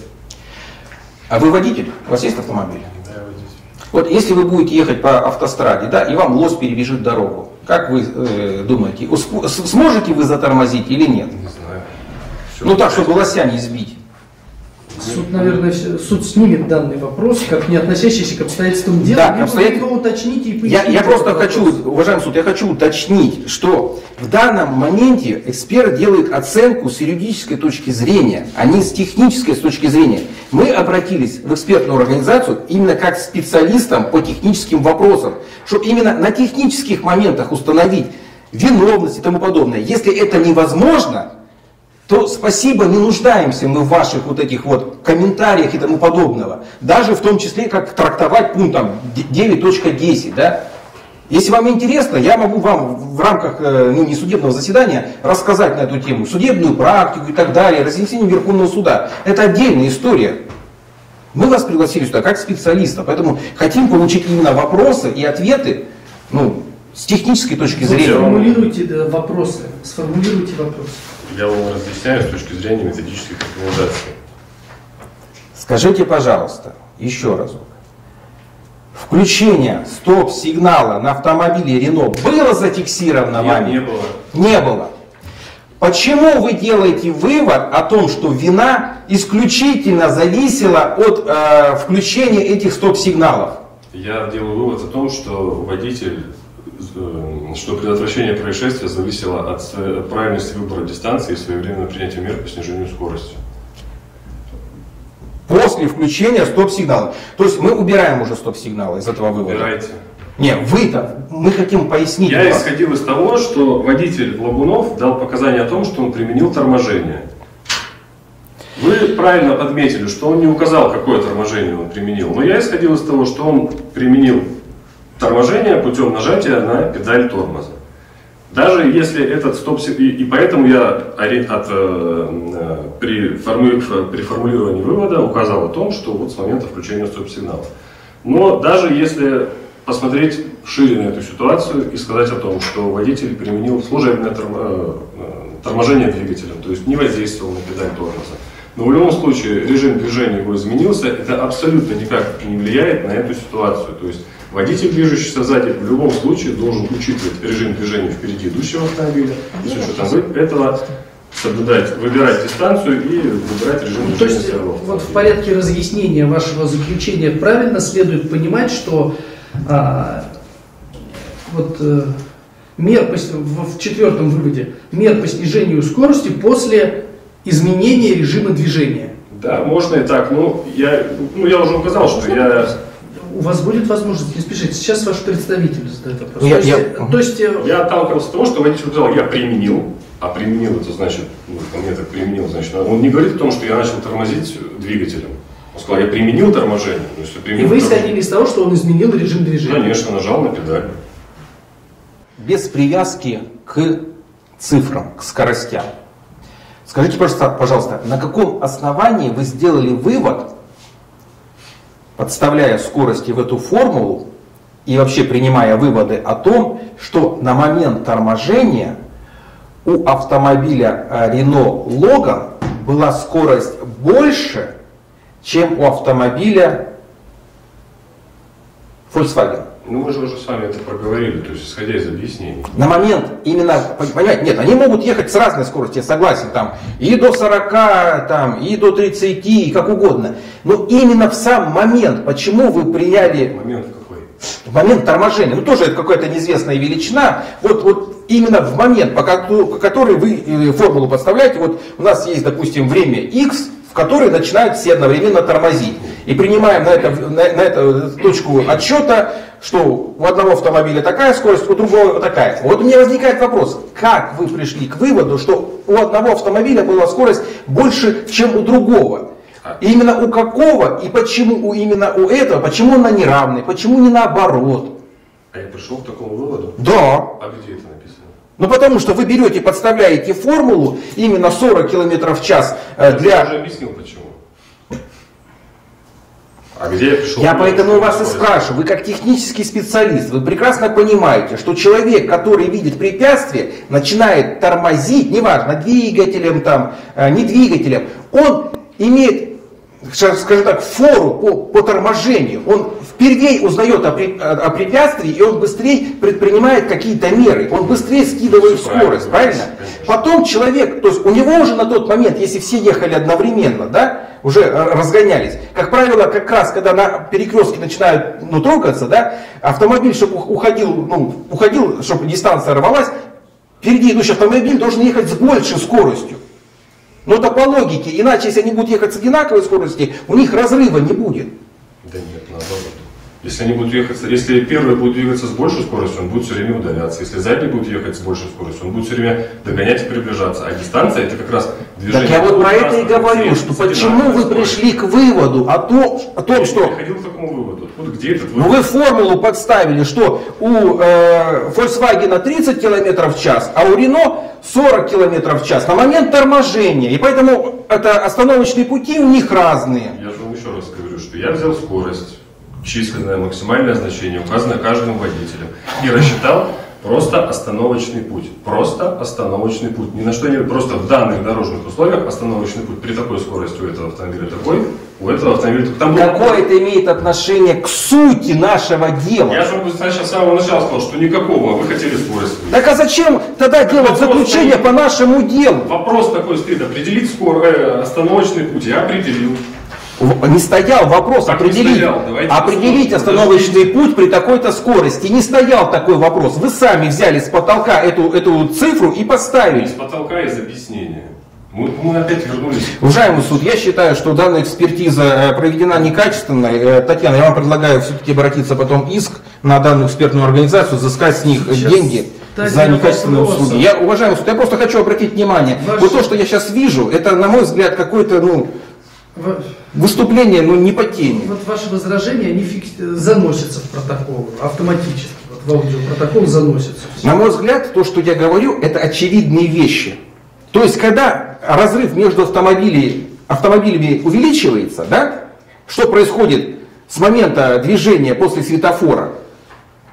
А вы водитель? У вас есть автомобиль? Да, водитель. Вот если вы будете ехать по автостраде, да, и вам лось перебежит дорогу, как вы думаете, сможете вы затормозить или нет? Не знаю. Ну так, чтобы лося не сбить. Суд, наверное, суд снимет данный вопрос, как не относящийся к обстоятельствам дела. Да, Либо уточните и поясните. Я просто хочу, уважаемый суд, я хочу уточнить, что в данном моменте эксперт делает оценку с юридической точки зрения, а не с технической точки зрения. Мы обратились в экспертную организацию именно как специалистам по техническим вопросам, чтобы именно на технических моментах установить виновность и тому подобное. Если это невозможно, то спасибо, не нуждаемся мы в ваших вот этих вот комментариях и тому подобного. Даже в том числе, как трактовать пунктом 9.10, да? Если вам интересно, я могу вам в рамках несудебного заседания рассказать на эту тему, судебную практику и так далее, разнесение Верховного суда. Это отдельная история. Мы вас пригласили сюда как специалиста, поэтому хотим получить именно вопросы и ответы, с технической точки зрения. Сформулируйте вопросы. Я вам разъясняю с точки зрения методических рекомендаций. Скажите, пожалуйста, еще разок. Включение стоп-сигнала на автомобиле Рено было зафиксировано вами? Нет, не было. Не было. Почему вы делаете вывод о том, что вина исключительно зависела от включения этих стоп-сигналов? Я делаю вывод о том, что что предотвращение происшествия зависело от правильности выбора дистанции и своевременного принятия мер по снижению скорости. После включения стоп-сигнала. То есть мы убираем уже стоп-сигналы из этого вывода. Убирайте. Не, вы-то, мы хотим пояснить. Я исходил из того, что водитель Лабунов дал показания о том, что он применил торможение. Вы правильно подметили, что он не указал, какое торможение он применил. Но я исходил из того, что он применил торможение путем нажатия на педаль тормоза. Даже если этот стоп-сигнал, и поэтому я при формулировании вывода указал о том, что вот с момента включения стоп-сигнала. Но даже если посмотреть шире на эту ситуацию и сказать о том, что водитель применил служебное торможение двигателем, то есть не воздействовал на педаль тормоза. Но в любом случае режим движения его изменился, это абсолютно никак не влияет на эту ситуацию. То есть водитель, движущийся сзади, в любом случае должен учитывать режим движения впереди идущего автомобиля, и с учетом этого соблюдать, выбирать дистанцию и выбирать режим движения. То есть вот в порядке разъяснения вашего заключения правильно следует понимать, что мер в четвертом выводе мер по снижению скорости после изменения режима движения. Да, можно и так. Я уже указал, что У вас будет возможность, не спешите. Сейчас ваш представитель задает вопрос. Я отталкивался от того, что водитель сказал, я применил. А применил, это значит, по мне так применил, значит, он не говорит о том, что я начал тормозить двигателем. Он сказал, я применил торможение. И вы исходили из того, что он изменил режим движения? Конечно, нажал на педаль. Без привязки к цифрам, к скоростям. Скажите, пожалуйста, на каком основании вы сделали вывод, подставляя скорости в эту формулу и вообще принимая выводы о том, что на момент торможения у автомобиля Renault Logan была скорость больше, чем у автомобиля Volkswagen? Мы же уже с вами это проговорили, то есть исходя из объяснений. На момент именно, понимаете, нет, они могут ехать с разной скоростью, я согласен, там и до 40, там, и до 30, и как угодно. Но именно в сам момент, почему вы приняли... Момент какой? В момент торможения, тоже это какая-то неизвестная величина, вот именно в момент, по который вы формулу подставляете, вот у нас есть, допустим, время X, в которой начинают все одновременно тормозить. И принимаем на эту точку отсчета, что у одного автомобиля такая скорость, у другого такая. Вот у меня возникает вопрос, как вы пришли к выводу, что у одного автомобиля была скорость больше, чем у другого? И именно у какого и почему именно у этого, почему она не равная, почему не наоборот? А я пришел к такому выводу? Да. А где это написано? Потому что вы берете, подставляете формулу именно 40 км в час для... Я уже объяснил почему. А где я пришел? Я поэтому вас и спрашиваю, вы как технический специалист, вы прекрасно понимаете, что человек, который видит препятствие, начинает тормозить, неважно, двигателем, не двигателем, он имеет, скажем так, фору по торможению, он впервые узнает о препятствии, и он быстрее предпринимает какие-то меры, он быстрее скидывает скорость, правильно? Потом человек, то есть у него уже на тот момент, если все ехали одновременно, да, уже разгонялись. Как правило, как раз, когда на перекрестке начинают трогаться, да, автомобиль, чтобы уходил, чтобы дистанция рвалась, впереди идущий автомобиль должен ехать с большей скоростью. Но это по логике, иначе если они будут ехать с одинаковой скоростью, у них разрыва не будет. Да нет, наоборот. Если они будут ехать, если первый будет двигаться с большей скоростью, он будет все время удаляться. Если задний будет ехать с большей скоростью, он будет все время догонять и приближаться. А дистанция это как раз движение. Так я вот про это и говорю, что почему вы пришли к выводу о том, что... Я приходил к такому выводу. Откуда, где этот вывод? Вы формулу подставили, что у Volkswagen 30 км в час, а у Renault 40 км в час на момент торможения. И поэтому это остановочные пути у них разные. Я же вам еще раз говорю, что я взял скорость, численное максимальное значение, указанное каждым водителем, и рассчитал просто остановочный путь. Просто остановочный путь. Ни на что не... Просто в данных дорожных условиях остановочный путь при такой скорости у этого автомобиля такой, у этого автомобиля такой. Какое это имеет отношение к сути нашего дела? Я же вам сейчас с самого начала сказал, что никакого, вы хотели скорость. Так а зачем тогда делать заключение по нашему делу? Вопрос такой стоит, определить остановочный путь. Я определил. Не стоял вопрос определить остановочный путь при такой-то скорости. Не стоял такой вопрос. Вы сами взяли с потолка эту цифру и поставили. С потолка из объяснения. Мы опять вернулись. Уважаемый суд, я считаю, что данная экспертиза проведена некачественно. Татьяна, я вам предлагаю все-таки обратиться потом иск на данную экспертную организацию, взыскать с них деньги за некачественные услуги. Уважаемый суд, я просто хочу обратить внимание. Вот то, что я сейчас вижу, это, на мой взгляд, какое-то, выступление, не по теме. Вот ваши возражения, они заносятся в протокол автоматически. В аудиопротокол заносятся. На мой взгляд, то, что я говорю, это очевидные вещи. То есть, когда разрыв между автомобилями увеличивается, да, что происходит с момента движения после светофора?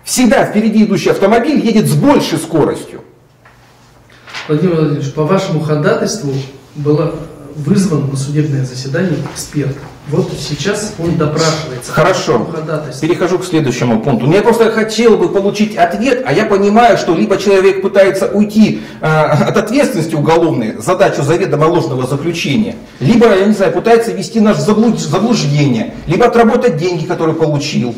Всегда впереди идущий автомобиль едет с большей скоростью. Владимир Владимирович, по вашему ходатайству было вызван на судебное заседание эксперт. Вот сейчас он допрашивается. Хорошо. Перехожу к следующему пункту. Я просто хотел бы получить ответ, а я понимаю, что либо человек пытается уйти от ответственности уголовной, задачу заведомо ложного заключения, либо, я не знаю, пытается ввести нас в заблуждение, либо отработать деньги, которые получил.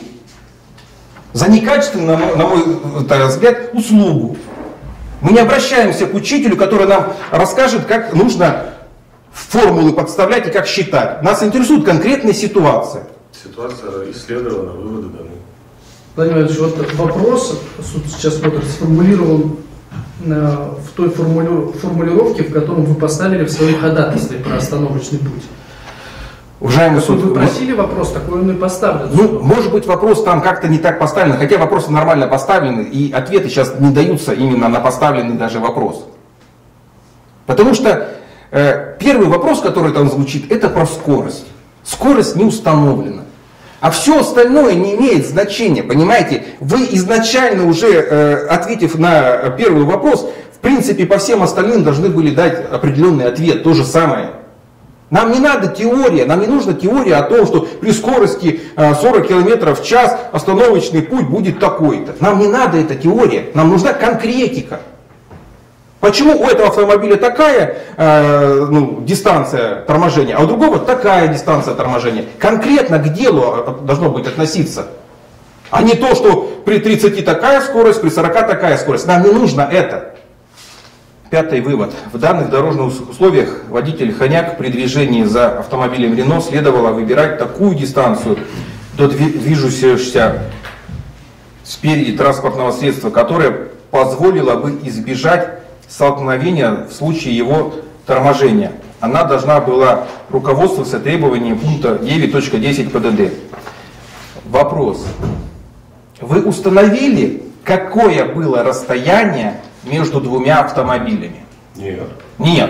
За некачественную, на мой взгляд, услугу. Мы не обращаемся к учителю, который нам расскажет, как нужно формулы подставлять и как считать. Нас интересует конкретная ситуация. Ситуация исследована, выводы даны. Владимир Ильич, вот вопрос, суд сейчас сформулирован в той формулировке, в котором вы поставили в своем ходатайстве про остановочный путь. Уважаемый суд, вы просили вопрос, такой он и поставлен. Ну, может быть, вопрос там как-то не так поставлен, хотя вопросы нормально поставлены, и ответы сейчас не даются именно на поставленный даже вопрос. Потому что первый вопрос, который там звучит, это про скорость. Скорость не установлена. А все остальное не имеет значения, понимаете? Вы изначально уже, ответив на первый вопрос, в принципе, по всем остальным должны были дать определенный ответ, то же самое. Нам не надо теория, нам не нужна теория о том, что при скорости 40 км в час остановочный путь будет такой-то. Нам не надо эта теория, нам нужна конкретика. Почему у этого автомобиля такая дистанция торможения, а у другого такая дистанция торможения? Конкретно к делу должно быть относиться. А не то, что при 30 такая скорость, при 40 такая скорость. Нам не нужно это. Пятый вывод. В данных дорожных условиях водитель Хомяк при движении за автомобилем Рено следовало выбирать такую дистанцию до движущегося спереди транспортного средства, которая позволила бы избежать столкновения в случае его торможения. Она должна была руководствоваться требованием пункта 9.10 ПДД. Вопрос. Вы установили, какое было расстояние между двумя автомобилями? Нет. Нет.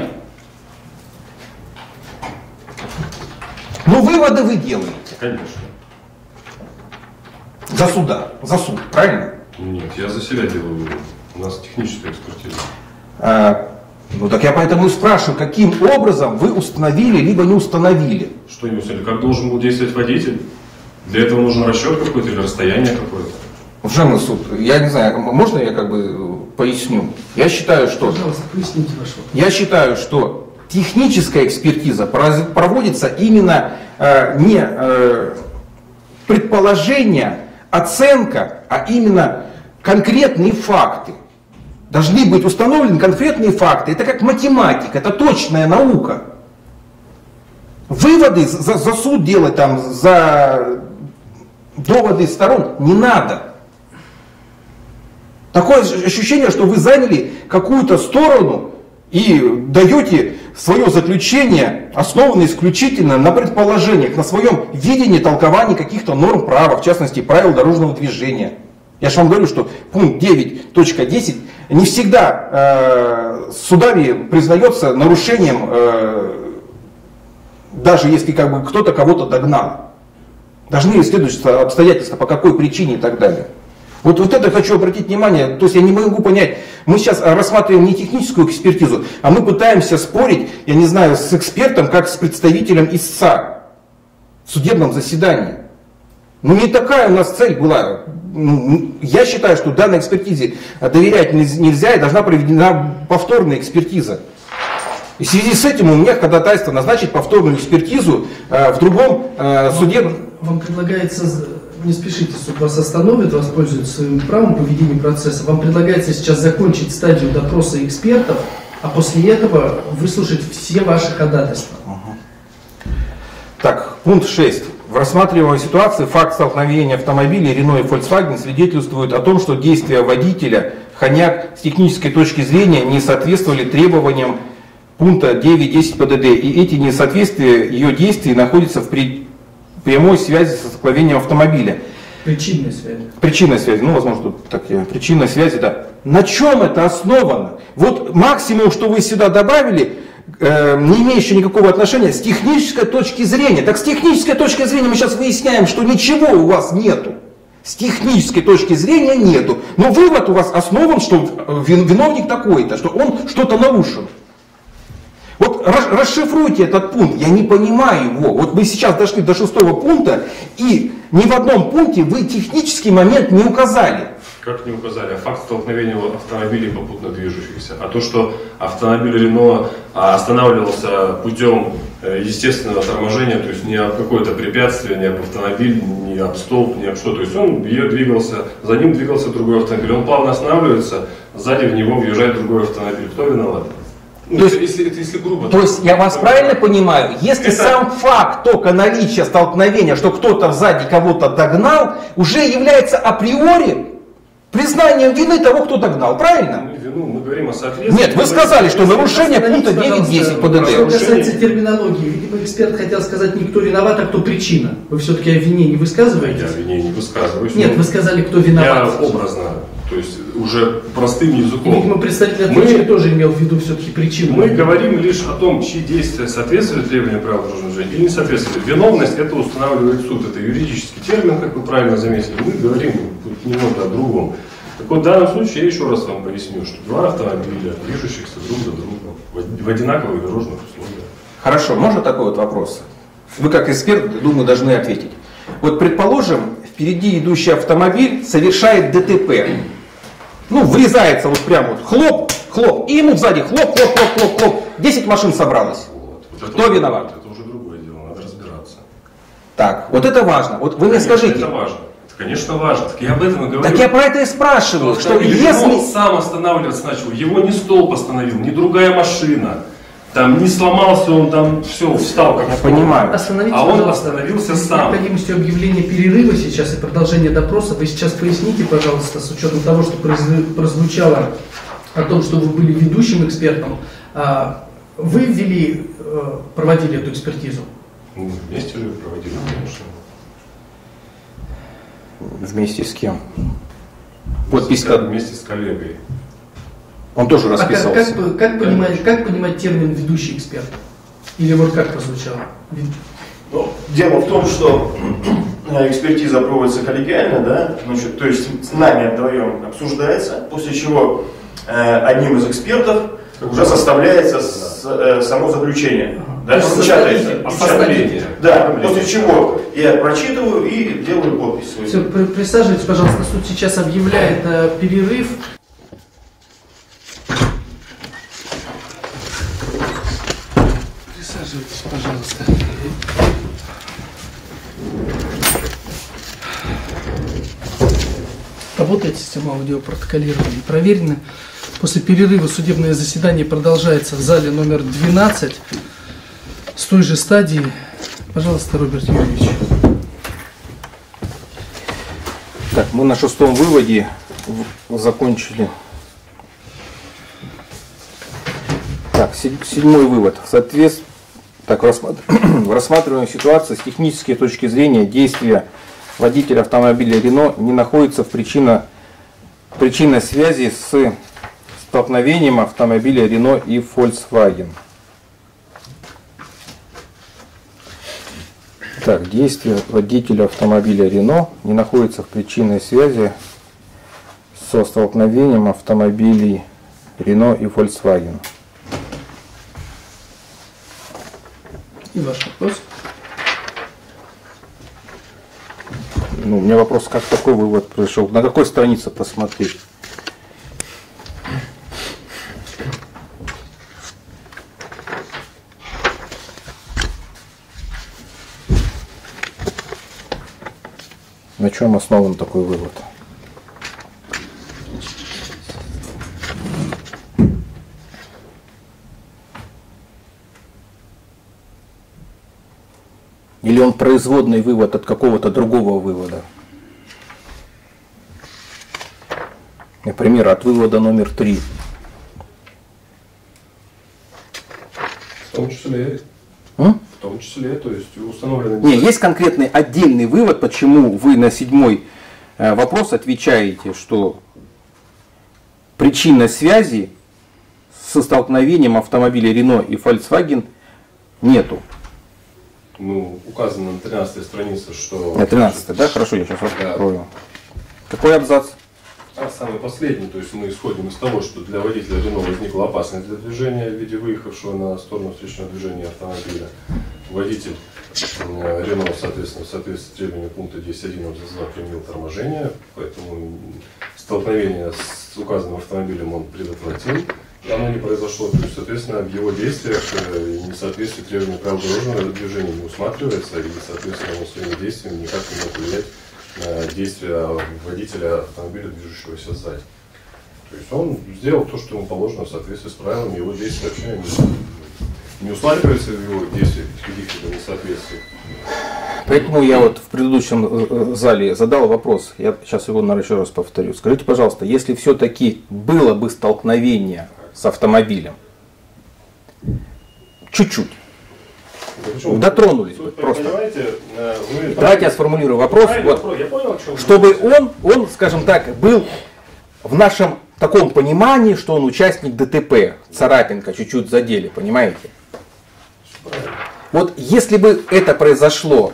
Но выводы вы делаете. Конечно. За суд, правильно? Нет, я за себя делаю выводы. У нас техническая экспертиза. Ну так я поэтому и спрашиваю, каким образом вы установили, либо не установили? Что не установили? Как должен был действовать водитель? Для этого нужен расчет какой-то или расстояние какое-то? Уважаемый суд, я не знаю, можно я поясню? Я считаю, что... Пожалуйста, поясните ваш вопрос. Я считаю, что техническая экспертиза проводится именно не предположение, оценка, а именно конкретные факты. Должны быть установлены конкретные факты. Это как математика, это точная наука. Выводы за суд делать, за доводы сторон не надо. Такое ощущение, что вы заняли какую-то сторону и даете свое заключение, основанное исключительно на предположениях, на своем видении толковании каких-то норм права, в частности правил дорожного движения. Я же вам говорю, что пункт 9.10 не всегда судами признается нарушением, даже если кто-то кого-то догнал. Должны исследовать обстоятельства, по какой причине и так далее. Вот это хочу обратить внимание, то есть я не могу понять, мы сейчас рассматриваем не техническую экспертизу, а мы пытаемся спорить, я не знаю, с экспертом, как с представителем истца в судебном заседании. Ну не такая у нас цель была. Я считаю, что данной экспертизе доверять нельзя и должна проведена повторная экспертиза. И в связи с этим у меня ходатайство назначить повторную экспертизу в другом судебном... Вам предлагается, не спешите, суд вас остановит, воспользуется своим правом по ведению процесса. Вам предлагается сейчас закончить стадию допроса экспертов, а после этого выслушать все ваши ходатайства. Так, пункт 6. В рассматриваемой ситуации факт столкновения автомобилей Renault и Volkswagen свидетельствует о том, что действия водителя Хомяк с технической точки зрения не соответствовали требованиям пункта 9.10 ПДД, и эти несоответствия ее действий находятся в прямой связи со столкновением автомобиля. Причинной связи. Причинной связи, возможно, тут так, причинной связи, да. На чем это основано? Вот максимум, что вы сюда добавили, не имеющий никакого отношения с технической точки зрения. Так с технической точки зрения мы сейчас выясняем, что ничего у вас нету. С технической точки зрения нету. Но вывод у вас основан, что виновник такой-то, что он что-то нарушил. Вот расшифруйте этот пункт, я не понимаю его. Вот вы сейчас дошли до 6-го пункта, и ни в одном пункте вы технический момент не указали. Как не указали? Факт столкновения автомобилей попутно движущихся. А то, что автомобиль Рено останавливался путем естественного торможения, то есть не об какое-то препятствие, не об автомобиль, не об столб, не об что. То есть он двигался, за ним двигался другой автомобиль. Он плавно останавливается, сзади в него въезжает другой автомобиль. Кто виноват? Ну, то есть, если грубо. То есть я вас правильно понимаю, если сам факт только наличия столкновения, что кто-то сзади кого-то догнал, уже является априори признанием вины того, кто догнал, правильно? Вину мы говорим о соответствии. Нет, вы сказали, что нарушение пункта 9.10 ПДД. Что касается терминологии, видимо, эксперт хотел сказать не кто виноват, а кто причина. Вы все-таки о вине не высказываетесь? Я о вине не высказываюсь. Нет, вы сказали, кто виноват. Я образно, то есть уже простым языком. И, видимо, представитель ответчика тоже имел в виду все-таки причину. Мы говорим лишь о том, чьи действия соответствуют требованиям правил дорожного движения или не соответствуют. Виновность это устанавливает суд. Это юридический термин, как вы правильно заметили. Мы говорим немного о другом. Так вот, в данном случае я еще раз вам поясню, что два автомобиля, движущихся друг за другом, в одинаковых дорожных условиях. Хорошо, можно такой вот вопрос? Вы как эксперт, думаю, должны ответить. Вот предположим, впереди идущий автомобиль совершает ДТП. Ну, врезается вот прям вот, хлоп, хлоп, и ему сзади хлоп, хлоп, хлоп, хлоп, хлоп. 10 машин собралось. Вот Кто виноват? Это уже другое дело, надо разбираться. Так, вот это важно. Вот вы мне скажите. Это важно. Конечно, важно. Так я об этом и говорю. Так я про это и спрашиваю, что если... Он сам останавливаться начал, его не столб остановил, не другая машина, там не сломался он, там все, встал как Я понимаю. Остановитесь, а он пожалуйста. остановился С сам. необходимостью объявления перерыва сейчас и продолжения допроса, вы сейчас поясните, пожалуйста, с учетом того, что прозвучало о том, что вы были ведущим экспертом, вы проводили эту экспертизу? Ну, вместе же проводили, конечно. Вместе с кем? Подпись вместе с коллегой. Он тоже расписывался. Как понимать термин «ведущий эксперт»? Или вот как прозвучало? Ну, дело в том, что экспертиза проводится коллегиально, да? Значит, то есть с нами вдвоем обсуждается, после чего одним из экспертов уже составляется само заключение. Да, печатается. Да, после чего я прочитываю и делаю подпись. Все, присаживайтесь, пожалуйста. Суд сейчас объявляет перерыв. Присаживайтесь, пожалуйста. Работает система аудиопротоколирования. Проверено. После перерыва судебное заседание продолжается в зале номер 12 с той же стадии. Пожалуйста, Роберт Юрьевич. Так, мы на 6-м выводе закончили. Так, 7-й вывод. В рассматриваемой ситуации с технической точки зрения действия водителя автомобиля Рено не находится в причинной связи с столкновением автомобиля Рено и Volkswagen. Так, действие водителя автомобиля Рено не находится в причинной связи со столкновением автомобилей Рено и Volkswagen. И ваш вопрос? Ну, у меня вопрос, как такой вывод пришел? На какой странице посмотреть? На чем основан такой вывод? Или он производный вывод от какого-то другого вывода? Например, от вывода номер 3. В том числе. В том числе, то есть установлено... Не, есть конкретный отдельный вывод, почему вы на 7-й вопрос отвечаете, что причинной связи со столкновением автомобилей Рено и Volkswagen нету. Ну, указано на 13-й странице, что... На 13-й, да? Хорошо, я сейчас Да. открою. Какой абзац? А самый последний, то есть мы исходим из того, что для водителя Рено возникла опасность для движения в виде выехавшего на сторону встречного движения автомобиля. Водитель Рено, соответственно, в соответствии с требованием пункта 10.1 абзац 2 применил торможение, поэтому столкновение с указанным автомобилем он предотвратил. Оно не произошло, то есть, соответственно, в его действиях несоответствие требований правил дорожного движения не усматривается, и, соответственно, он своими действиями никак не может влиять на действия водителя автомобиля, движущегося сзади. То есть он сделал то, что ему положено в соответствии с правилами, его действия вообще не усматриваются в его действиях каких-либо несоответствий. Поэтому я вот в предыдущем зале задал вопрос, я сейчас его, наверное, еще раз повторю. Скажите, пожалуйста, если все-таки было бы столкновение с автомобилем, чуть-чуть, дотронулись бы просто. Давайте я сформулирую вопрос, вот, я понял, чтобы он, скажем так, был в нашем таком понимании, что он участник ДТП, царапинка, чуть-чуть задели, понимаете? Вот если бы это произошло,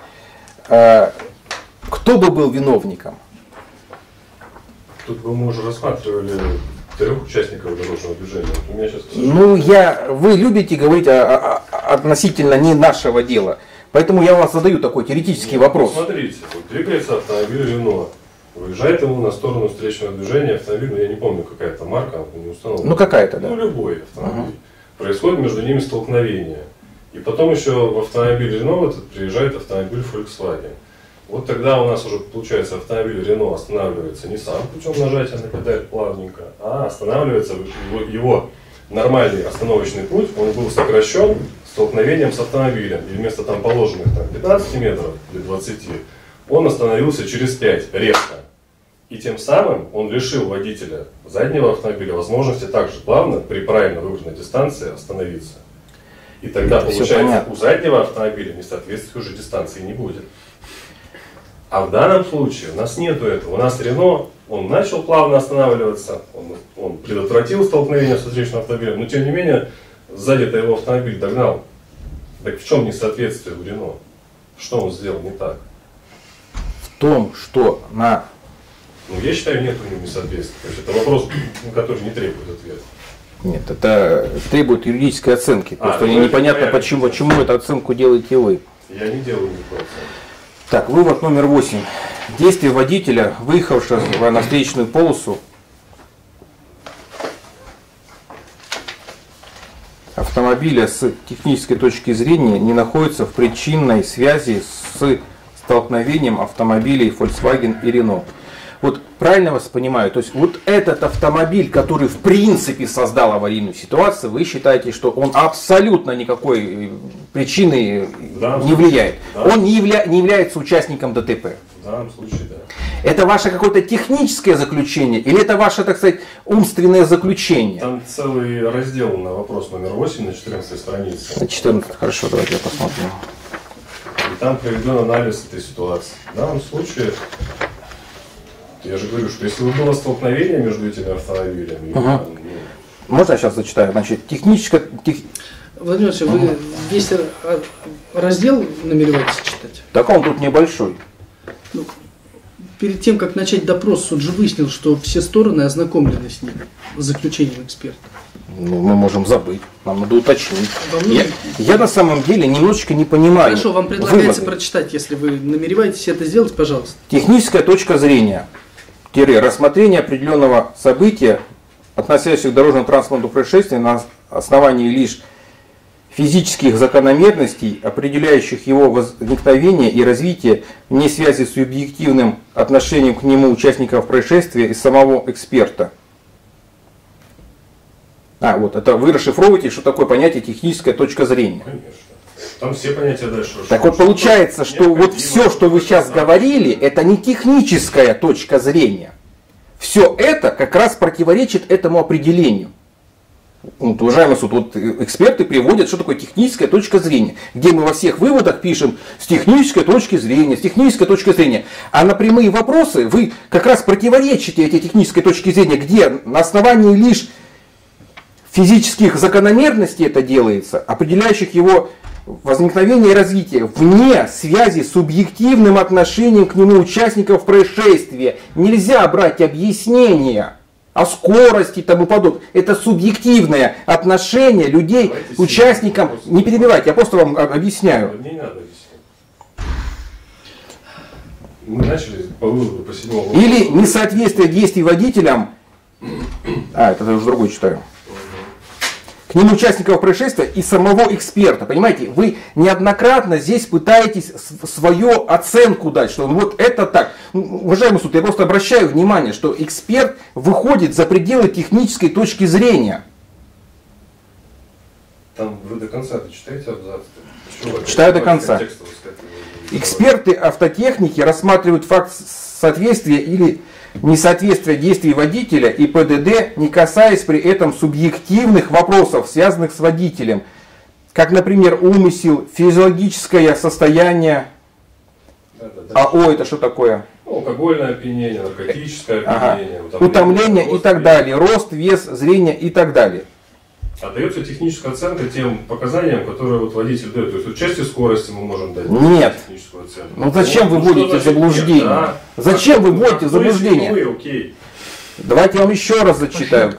кто бы был виновником? Тут бы мы уже рассматривали 3 участников дорожного движения. Вот у меня сейчас, Ну, вы любите говорить относительно не нашего дела. Поэтому я вам задаю такой теоретический вопрос. Смотрите, вот двигается автомобиль Рено. Выезжает ему на сторону встречного движения автомобиль, ну я не помню, какая-то марка, не установлена. Ну, какая-то, да. Ну, любой автомобиль. Происходит между ними столкновение. И потом еще в автомобиль Рено этот приезжает автомобиль Volkswagen. Вот тогда у нас уже получается автомобиль Рено останавливается не сам путем нажатия на педаль плавненько, а останавливается его нормальный остановочный путь, он был сокращен столкновением с автомобилем. И вместо там положенных 15 метров или 20, он остановился через 5 резко. И тем самым он лишил водителя заднего автомобиля возможности также плавно при правильно выбранной дистанции остановиться. И тогда, получается, у заднего автомобиля несоответствия уже дистанции не будет. А в данном случае у нас нету этого. У нас Рено, он начал плавно останавливаться, он предотвратил столкновение с встречным автомобилем, но тем не менее сзади-то его автомобиль догнал. Так в чем несоответствие у Рено? Что он сделал не так? В том, что на... Ну, я считаю, нет у него несоответствия. То есть это вопрос, который не требует ответа. Нет, это требует юридической оценки. Просто непонятно, почему эту оценку делаете вы. Я не делаю никакой оценки. Так, вывод номер 8. Действие водителя, выехавшего на встречную полосу автомобиля с технической точки зрения не находится в причинной связи с столкновением автомобилей Volkswagen и Renault. Вот правильно вас понимаю, то есть вот этот автомобиль, который в принципе создал аварийную ситуацию, вы считаете, что он абсолютно никакой причины не влияет? Да. Он не является участником ДТП? В данном случае, да. Это ваше какое-то техническое заключение или это ваше, так сказать, умственное заключение? Там целый раздел на вопрос номер 8 на 14 странице. На 14, хорошо, давайте я посмотрю. И там приведен анализ этой ситуации. В данном случае, я же говорю, что если бы было столкновение между этими автомобилями, Можно я сейчас зачитаю? Значит, техническое... Владимир Ильич, вы весь раздел намереваетесь читать? Так он тут небольшой. Ну, перед тем, как начать допрос, суд же выяснил, что все стороны ознакомлены с ним, с заключением эксперта. Ну, мы можем забыть, нам надо уточнить. Я на самом деле немножечко не понимаю. Хорошо, вам предлагается прочитать, если вы намереваетесь это сделать, пожалуйста. Техническая точка зрения. Рассмотрение определенного события, относящихся к дорожно-транспортному происшествию на основании лишь физических закономерностей, определяющих его возникновение и развитие вне связи с субъективным отношением к нему участников происшествия и самого эксперта. Вот это вы расшифровываете, что такое понятие техническая точка зрения. Конечно. Там все понятия дальше. Так вот получается, что вот все, что вы сейчас говорили, это не техническая точка зрения. Все это как раз противоречит этому определению. Вот, уважаемый суд, вот эксперты приводят, что такое техническая точка зрения, где мы во всех выводах пишем с технической точки зрения, с технической точки зрения. А на прямые вопросы вы как раз противоречите этой технической точке зрения, где на основании лишь физических закономерностей это делается, определяющих его возникновение и развитие вне связи с субъективным отношением к нему участников происшествия. Нельзя брать объяснения о скорости и тому подобное. Это субъективное отношение людей к участникам. Не перебивайте, я просто вам объясняю. Не надо объяснять. Мы начали по выводу по 7-му. Или несоответствие действий водителям. Это я уже другой читаю. К нему участников происшествия и самого эксперта. Понимаете, вы неоднократно здесь пытаетесь свою оценку дать, что вот это так. Уважаемый суд, я просто обращаю внимание, что эксперт выходит за пределы технической точки зрения. Там вы до конца читаете абзац? Читаю до конца. Эксперты автотехники рассматривают факт соответствия или несоответствия действий водителя и ПДД, не касаясь при этом субъективных вопросов, связанных с водителем, как, например, умысел, физиологическое состояние. АО это что такое? Алкогольное опьянение, наркотическое опьянение, утомление и так далее, рост, вес, зрение и так далее. А дается техническая оценка тем показаниям, которые вот водитель дает. То есть вот части скорости мы можем дать. Нет. Техническую оценку. Ну зачем вы вводите в заблуждение? Да. Зачем вы вводите в заблуждение? Окей. Давайте я вам еще раз зачитаю.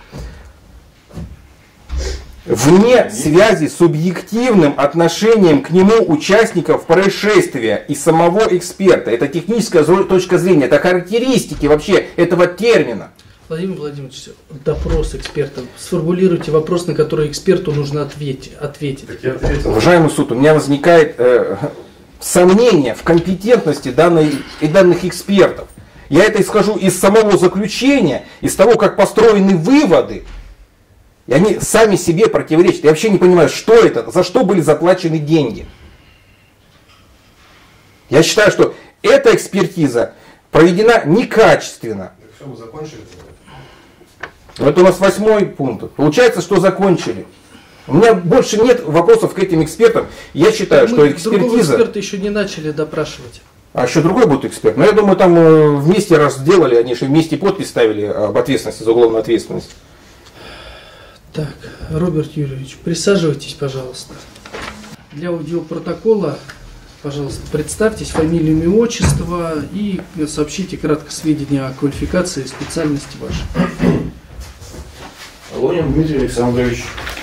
Вне связи с субъективным отношением к нему участников происшествия и самого эксперта. Это техническая точка зрения, это характеристики вообще этого термина. Владимир Владимирович, допрос эксперта. Сформулируйте вопрос, на который эксперту нужно ответить. Так я ответил. Уважаемый суд, у меня возникает сомнение в компетентности данных экспертов. Я это исхожу из самого заключения, из того, как построены выводы. И они сами себе противоречат. Я вообще не понимаю, что это, за что были заплачены деньги. Я считаю, что эта экспертиза проведена некачественно. Так все, мы закончили? Это у нас 8-й пункт. Получается, что закончили. У меня больше нет вопросов к этим экспертам. Я считаю, что экспертиза... Другого эксперта еще не начали допрашивать. А еще другой будет эксперт. Но я думаю, там вместе раз сделали, они же вместе подпись ставили об ответственности за уголовную ответственность. Так, Роберт Юрьевич, присаживайтесь, пожалуйста. Для аудиопротокола, пожалуйста, представьтесь, фамилию, имя, отчество и сообщите кратко сведения о квалификации и специальности вашей. Лунин Дмитрий Александрович.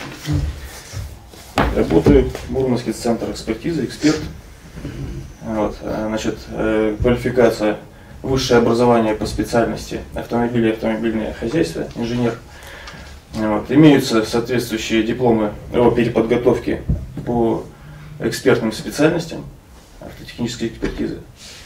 Работаю в Мурманский центр экспертизы, эксперт. Вот, значит, квалификация, высшее образование по специальности автомобили и автомобильное хозяйство, инженер. Вот, имеются соответствующие дипломы о переподготовке по экспертным специальностям автотехнической экспертизы.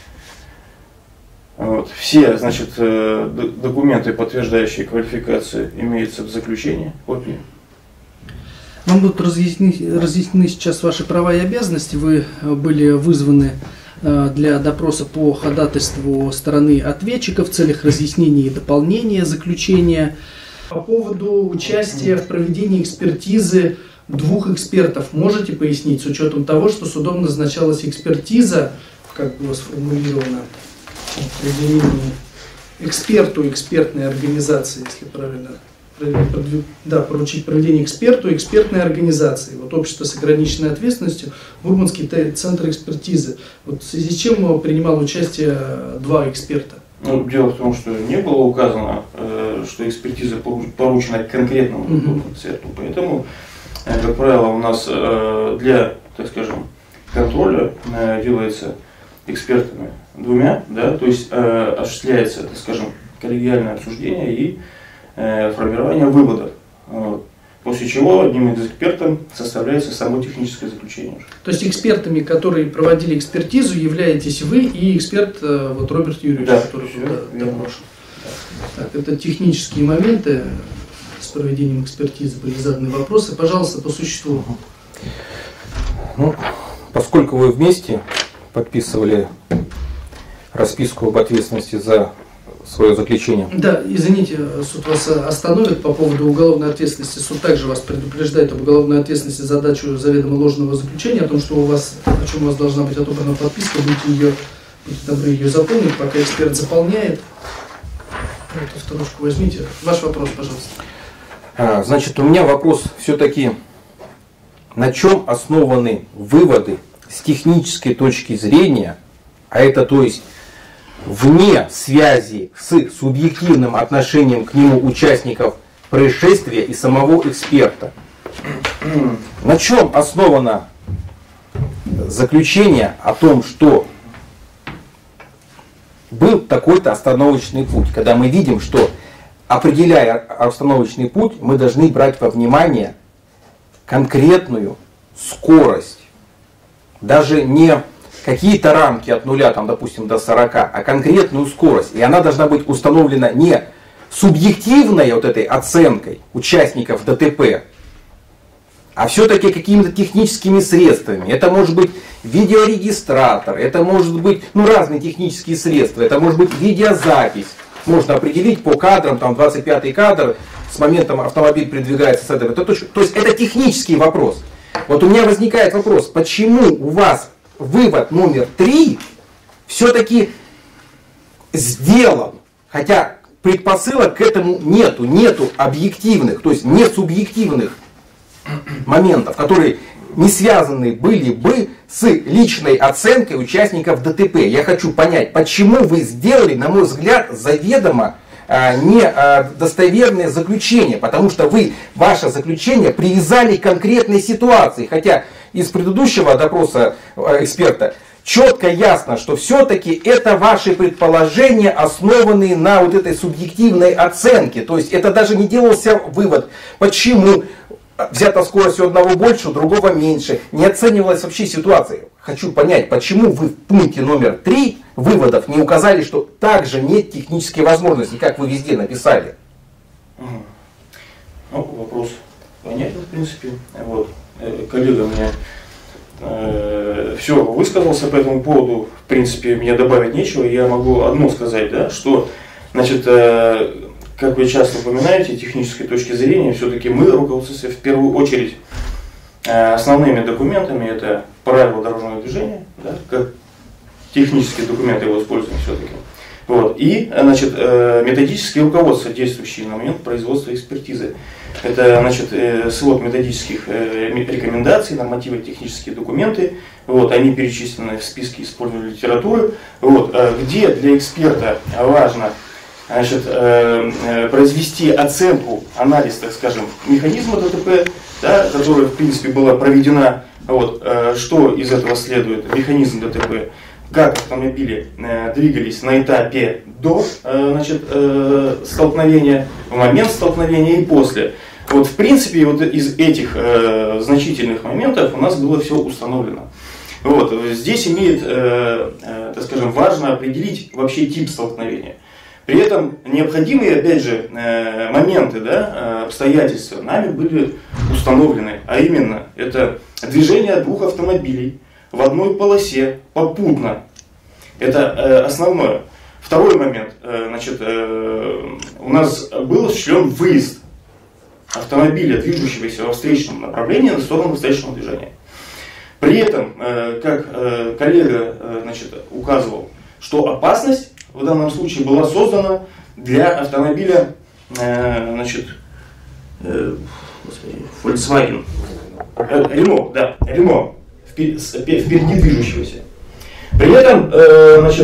Вот. Все, значит, документы, подтверждающие квалификацию, имеются в заключении, копии. Вам будут разъяснены сейчас ваши права и обязанности. Вы были вызваны для допроса по ходатайству стороны ответчика в целях разъяснения и дополнения заключения. По поводу участия в проведении экспертизы двух экспертов можете пояснить, с учетом того, что судом назначалась экспертиза, как было сформулировано в определении эксперту экспертной организации, если правильно, да, поручить проведение эксперту экспертной организации, вот общество с ограниченной ответственностью, Мурманский центр экспертизы. Вот в связи с чем принимало участие два эксперта? Ну, дело в том, что не было указано, что экспертиза поручена конкретному эксперту, поэтому, как правило, у нас для, так скажем, контроля делается экспертами двумя, да, то есть осуществляется, так скажем, коллегиальное обсуждение и формирование выводов. Вот. После чего одним из экспертов составляется само техническое заключение. То есть экспертами, которые проводили экспертизу, являетесь вы и эксперт вот, Роберт Юрьевич, да, который допрошен. Так, это технические моменты с проведением экспертизы были заданы вопросы. Пожалуйста, по существу. Ну, поскольку вы вместе подписывали расписку об ответственности за свое заключение. Да, извините, суд вас остановит по поводу уголовной ответственности. Суд также вас предупреждает об уголовной ответственности за дачу заведомо ложного заключения, о том, что у вас, о чем у вас должна быть отобрана подписка, будьте добры ее заполнить, пока эксперт заполняет. Эту вторушку возьмите. Ваш вопрос, пожалуйста. Значит, у меня вопрос все-таки на чем основаны выводы с технической точки зрения, а это то есть вне связи с субъективным отношением к нему участников происшествия и самого эксперта. На чем основано заключение о том, что был такой-то остановочный путь, когда мы видим, что, определяя остановочный путь, мы должны брать во внимание конкретную скорость, даже не какие-то рамки от 0, там, допустим, до 40, а конкретную скорость. И она должна быть установлена не субъективной вот этой оценкой участников ДТП, а все-таки какими-то техническими средствами. Это может быть видеорегистратор, это может быть разные технические средства, это может быть видеозапись. Можно определить по кадрам, там 25-й кадр, с моментом автомобиль передвигается с этой точки. То есть это технический вопрос. Вот у меня возникает вопрос, почему у вас вывод номер 3 все-таки сделан, хотя предпосылок к этому нету объективных, то есть не субъективных моментов, которые не связаны были бы с личной оценкой участников ДТП. Я хочу понять, почему вы сделали, на мой взгляд, заведомо недостоверное заключение, потому что вы ваше заключение привязали к конкретной ситуации, хотя из предыдущего допроса эксперта четко ясно, что все-таки это ваши предположения, основанные на вот этой субъективной оценке. То есть это даже не делался вывод, почему взята скорость у одного больше, у другого меньше. Не оценивалась вообще ситуация. Хочу понять, почему вы в пункте номер 3 выводов не указали, что также нет технической возможности, как вы везде написали. Ну, вопрос понятен, в принципе. Вот. Коллега мне все высказался по этому поводу. В принципе, мне добавить нечего. Я могу одно сказать, да, что, значит, как вы часто упоминаете, технической точки зрения, все-таки мы руководствуемся в первую очередь основными документами. Это правила дорожного движения, да, как технические документы его используем все-таки. Вот. И, значит, методические руководства, действующие на момент производства экспертизы. Это, значит, свод методических рекомендаций, нормативы, технические документы. Вот, они перечислены в списке использованной литературы. Вот, где для эксперта важно, значит, произвести оценку, анализ, так скажем, механизма ДТП, да, которая, в принципе, была проведена. Вот, что из этого следует? Механизм ДТП. Как автомобили двигались на этапе до, значит, столкновения, в момент столкновения и после. Вот, в принципе, вот из этих значительных моментов у нас было все установлено. Вот, здесь имеет, так скажем, важно определить вообще тип столкновения. При этом необходимые, опять же, моменты, да, обстоятельства нами были установлены. А именно, это движение двух автомобилей в одной полосе попутно. Это основное. Второй момент. Значит, у нас был осуществлен выезд автомобиля, движущегося во встречном направлении, на сторону встречного движения. При этом, как коллега, значит, указывал, что опасность в данном случае была создана для автомобиля, значит, Volkswagen, Renault, да, Renault, впереди движущегося. При этом, значит,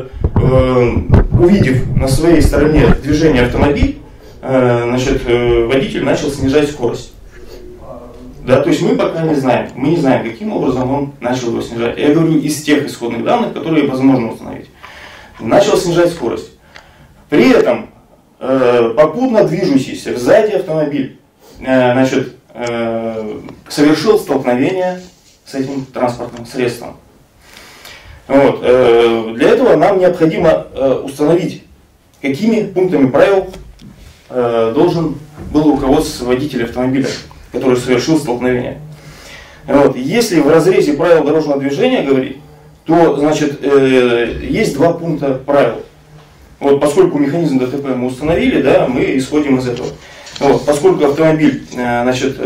увидев на своей стороне движение автомобиль, значит, водитель начал снижать скорость. Да, то есть мы пока не знаем, каким образом он начал его снижать. Я говорю из тех исходных данных, которые возможно установить. Начал снижать скорость. При этом попутно движущийся сзади автомобиль, значит, совершил столкновение с этим транспортным средством. Вот. Для этого нам необходимо установить, какими пунктами правил должен был руководствоваться водитель автомобиля, который совершил столкновение. Вот. Если в разрезе правил дорожного движения говорить, то, значит, есть два пункта правил. Вот, поскольку механизм ДТП мы установили, да, мы исходим из этого. Вот, поскольку автомобиль, значит,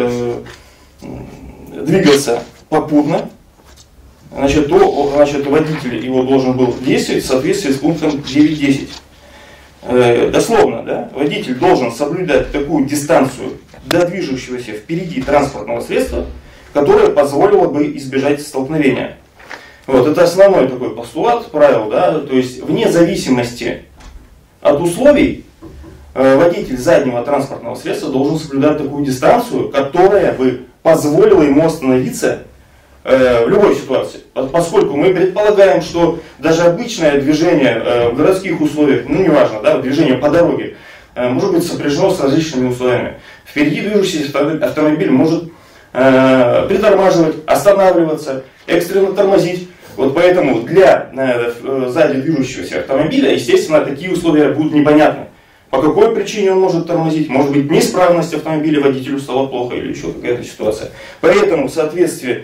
двигался попутно, значит, то, значит, водитель его должен был действовать в соответствии с пунктом 9.10. Дословно, да, водитель должен соблюдать такую дистанцию до движущегося впереди транспортного средства, которое позволило бы избежать столкновения. Вот, это основной такой постулат правил, да, то есть вне зависимости от условий водитель заднего транспортного средства должен соблюдать такую дистанцию, которая бы позволила ему остановиться в любой ситуации. Поскольку мы предполагаем, что даже обычное движение в городских условиях, ну неважно, да, движение по дороге, может быть сопряжено с различными условиями. Впереди движущийся автомобиль может притормаживать, останавливаться, экстренно тормозить. Вот поэтому для сзади движущегося автомобиля, естественно, такие условия будут непонятны. По какой причине он может тормозить? Может быть, неисправность автомобиля, водителю стало плохо или еще какая-то ситуация. Поэтому в соответствии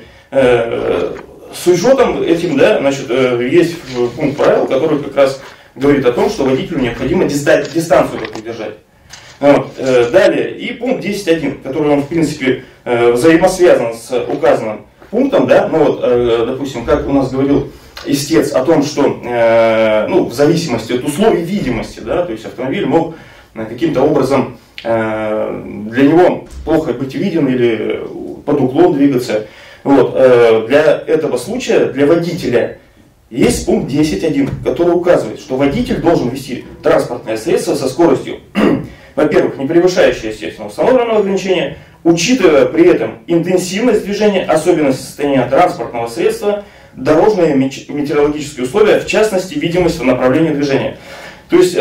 с учетом этим, да, значит, есть пункт правил, который как раз говорит о том, что водителю необходимо дистанцию такую держать. Вот. Далее, и пункт 10.1, который он в принципе взаимосвязан с указанным пунктом, да, ну вот, допустим, как у нас говорил истец о том, что ну, в зависимости от условий видимости, да, то есть автомобиль мог каким-то образом для него плохо быть виден или под уклон двигаться. Вот, для этого случая, для водителя, есть пункт 10.1, который указывает, что водитель должен вести транспортное средство со скоростью, во-первых, не превышающей, естественно, установленного ограничения, учитывая при этом интенсивность движения, особенности состояния транспортного средства, дорожные метеорологические условия, в частности, видимость в направлении движения. То есть,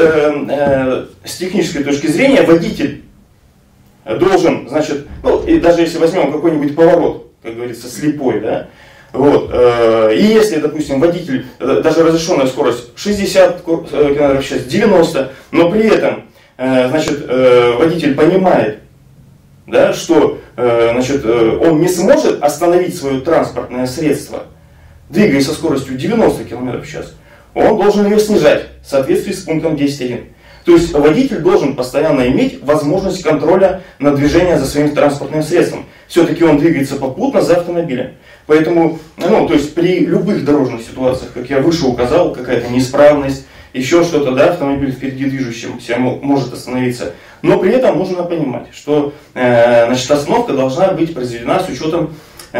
с технической точки зрения, водитель должен, значит, ну, и даже если возьмем какой-нибудь поворот, как говорится, слепой, да, вот, и если, допустим, водитель, даже разрешенная скорость 60 км в час, 90, но при этом, значит, водитель понимает, да, что, значит, он не сможет остановить свое транспортное средство, двигаясь со скоростью 90 км в час, он должен ее снижать в соответствии с пунктом 10.1. То есть водитель должен постоянно иметь возможность контроля над движением за своим транспортным средством. Все-таки он двигается попутно за автомобилем. Поэтому, ну, то есть при любых дорожных ситуациях, как я выше указал, какая-то неисправность, еще что-то, да, автомобиль впереди движущийся может остановиться. Но при этом нужно понимать, что значит, остановка должна быть произведена с учетом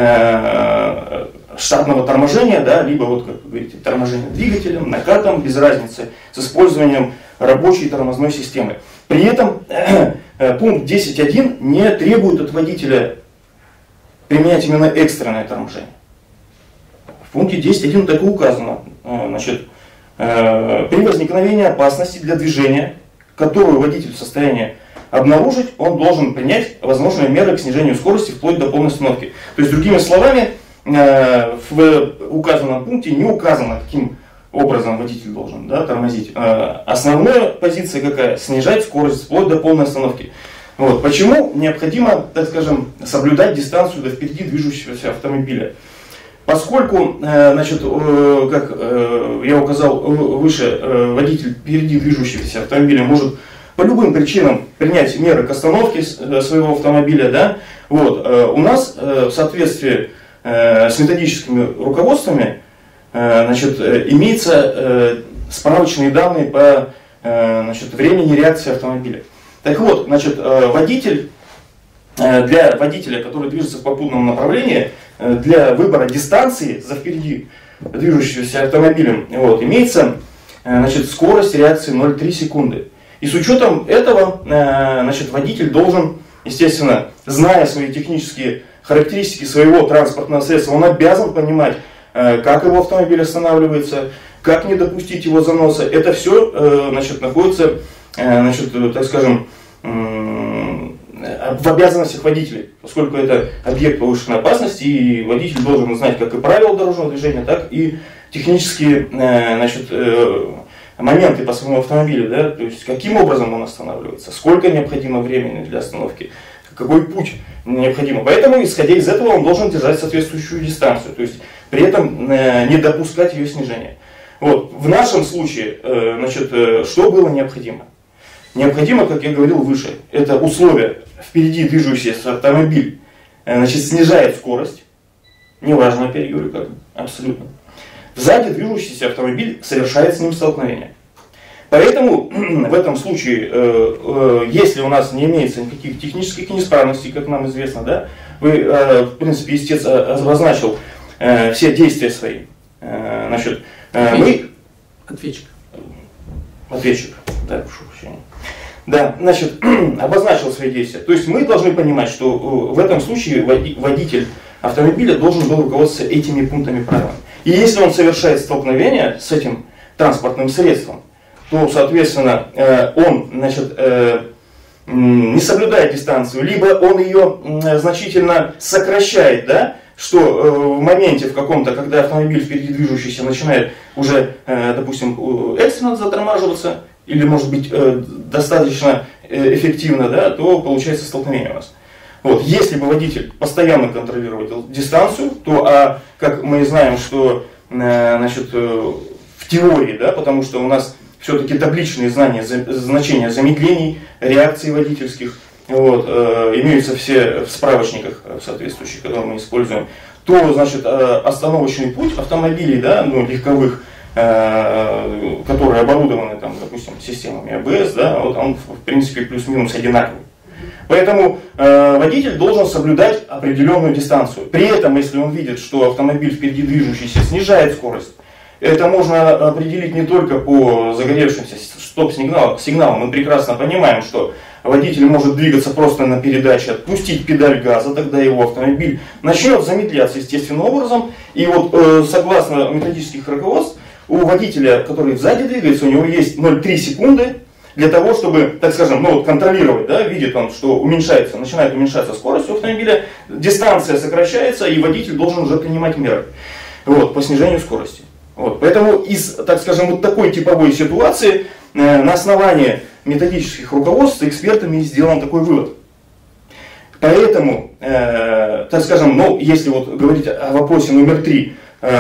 штатного торможения, да, либо, вот, как вы говорите, торможение двигателем, накатом, без разницы, с использованием рабочей тормозной системы. При этом пункт 10.1 не требует от водителя применять именно экстренное торможение. В пункте 10.1 так и указано, значит, при возникновении опасности для движения, которую водитель в состоянии обнаружить, он должен принять возможные меры к снижению скорости вплоть до полной остановки. То есть, другими словами, в указанном пункте не указано, каким образом водитель должен, да, тормозить. Основная позиция какая? Снижать скорость вплоть до полной остановки. Вот. Почему необходимо, так скажем, соблюдать дистанцию до впереди движущегося автомобиля? Поскольку, значит, как я указал выше, водитель впереди движущегося автомобиля может по любым причинам принять меры к остановке своего автомобиля, да, вот, у нас в соответствии с методическими руководствами, значит, имеются справочные данные по, значит, времени реакции автомобиля. Так вот, значит, водитель, для водителя, который движется в попутном направлении, для выбора дистанции за впереди движущегося автомобилем, вот, имеется, значит, скорость реакции 0,3 секунды. И с учетом этого, значит, водитель должен, естественно, зная свои технические характеристики своего транспортного средства, он обязан понимать, как его автомобиль останавливается, как не допустить его заноса. Это все, значит, находится, значит, так скажем, в обязанностях водителей, поскольку это объект повышенной опасности, и водитель должен знать как и правила дорожного движения, так и технические, значит, моменты по своему автомобилю, да, то есть каким образом он останавливается, сколько необходимо времени для остановки, какой путь необходимо. Поэтому, исходя из этого, он должен держать соответствующую дистанцию, то есть при этом не допускать ее снижения. Вот. В нашем случае, значит, что было необходимо? Необходимо, как я говорил выше, это условие: впереди движущийся автомобиль, значит, снижает скорость, неважно, опять говорю, как абсолютно. Сзади движущийся автомобиль совершает с ним столкновение. Поэтому в этом случае, если у нас не имеется никаких технических неисправностей, как нам известно, да, вы, в принципе, истец обозначил все действия свои. Значит, мы... Ответчик, да, прошу прощения. Да, значит, обозначил свои действия. То есть мы должны понимать, что в этом случае водитель автомобиля должен был руководствоваться этими пунктами правил. И если он совершает столкновение с этим транспортным средством, то, соответственно, он, значит, не соблюдает дистанцию, либо он ее значительно сокращает, да, что в моменте в каком-то, когда автомобиль впереди движущийся начинает уже, допустим, экстренно затормаживаться, или, может быть, достаточно эффективно, да, то получается столкновение у нас. Вот. Если бы водитель постоянно контролировал дистанцию, то, как мы знаем, что значит, в теории, да, потому что у нас все-таки табличные значения замедлений, реакций водительских, вот, имеются все в справочниках соответствующих, которые мы используем, то, значит, остановочный путь автомобилей, да, ну, легковых, которые оборудованы, там, допустим, системами АБС, да, вот он, в принципе, плюс-минус одинаковый. Поэтому водитель должен соблюдать определенную дистанцию. При этом, если он видит, что автомобиль впереди движущийся снижает скорость, это можно определить не только по загоревшимся стоп-сигналам. Мы прекрасно понимаем, что водитель может двигаться просто на передаче, отпустить педаль газа, тогда его автомобиль начнет замедляться естественным образом. И вот согласно методических руководств, у водителя, который сзади двигается, у него есть 0,3 секунды для того, чтобы, так скажем, ну, вот контролировать, да, видит он, что начинает уменьшаться скорость у автомобиля, дистанция сокращается, и водитель должен уже принимать меры, вот, по снижению скорости. Вот. Поэтому из, так скажем, вот такой типовой ситуации на основании методических руководств экспертами сделан такой вывод. Поэтому, так скажем, ну, если вот говорить о вопросе номер 3,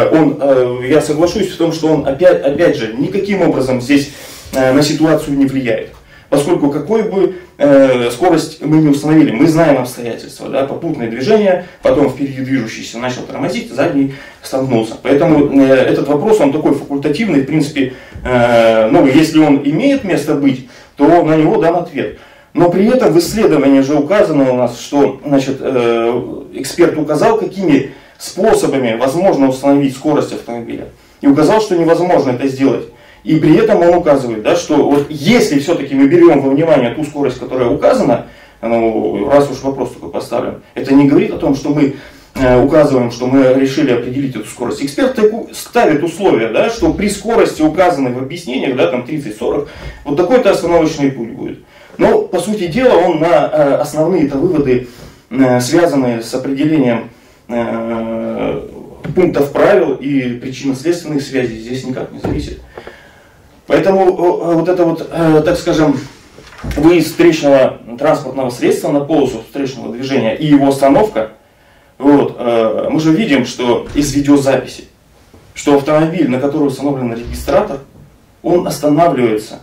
я соглашусь в том, что он опять же никаким образом здесь на ситуацию не влияет. Поскольку какой бы скорость мы не установили, мы знаем обстоятельства, да, попутное движение, потом впереди движущийся начал тормозить, задний столкнулся. Поэтому этот вопрос, он такой факультативный, в принципе, ну, если он имеет место быть, то на него дан ответ. Но при этом в исследовании же указано у нас, что, значит, эксперт указал, какими способами возможно установить скорость автомобиля. И указал, что невозможно это сделать. И при этом он указывает, да, что вот если все-таки мы берем во внимание ту скорость, которая указана, ну, раз уж вопрос такой поставлен, это не говорит о том, что мы указываем, что мы решили определить эту скорость. Эксперт ставит условия, да, что при скорости, указанной в объяснениях, да, там 30-40, вот такой-то остановочный путь будет. Но, по сути дела, он на основные-то выводы, связанные с определением пунктов правил и причинно-следственных связей, здесь никак не зависит. Поэтому вот это вот, так скажем, выезд встречного транспортного средства на полосу встречного движения и его остановка, вот, мы же видим, что из видеозаписи, что автомобиль, на который установлен регистратор, он останавливается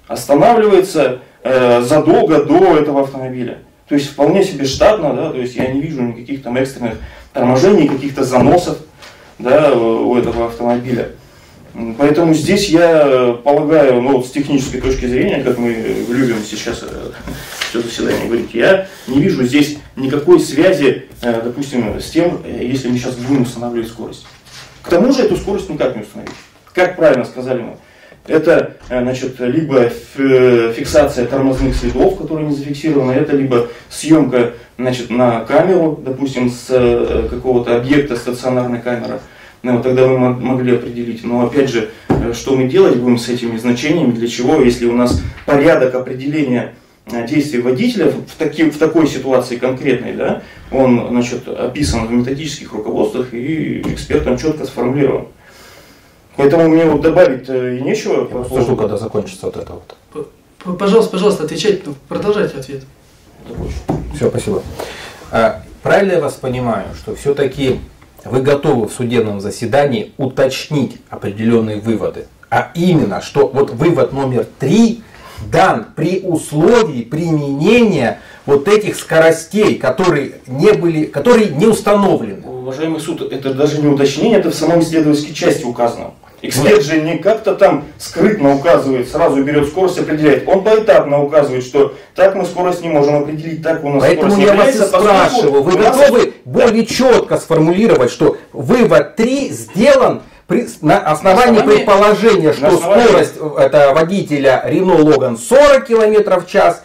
задолго до этого автомобиля. То есть вполне себе штатно, да, то есть я не вижу никаких там экстренных торможений, каких-то заносов, да, у этого автомобиля. Поэтому здесь я полагаю, ну, с технической точки зрения, как мы любим сейчас все заседание говорить, я не вижу здесь никакой связи, допустим, с тем, если мы сейчас будем устанавливать скорость. К тому же эту скорость никак не установить. Как правильно сказали мы, это, значит, либо фиксация тормозных следов, которые не зафиксированы, это либо съемка, значит, на камеру, допустим, с какого-то объекта стационарной камеры. Ну, тогда вы могли определить. Но опять же, что мы делать будем с этими значениями, для чего, если у нас порядок определения действий водителя в такой ситуации конкретной, да, он, значит, описан в методических руководствах и экспертом четко сформулирован. Поэтому мне вот добавить и нечего. Я жду, когда закончится вот это вот. Пожалуйста, отвечайте, продолжайте ответ. Все, спасибо. Правильно я вас понимаю, что все-таки вы готовы в судебном заседании уточнить определенные выводы, а именно, что вот вывод номер 3 дан при условии применения вот этих скоростей, которые не установлены. Уважаемый суд, это даже не уточнение, это в самой исследовательской части указано. Эксперт же не как-то там скрытно указывает, сразу берет скорость, определяет. Он поэтапно указывает, что так мы скорость не можем определить, так у нас Поэтому скорость не я вас и определяется, спрашиваю, вы у нас- готовы более четко сформулировать, что вывод 3 сделан на основании предположения, что на основании- скорость это водителя Renault Logan 40 км в час,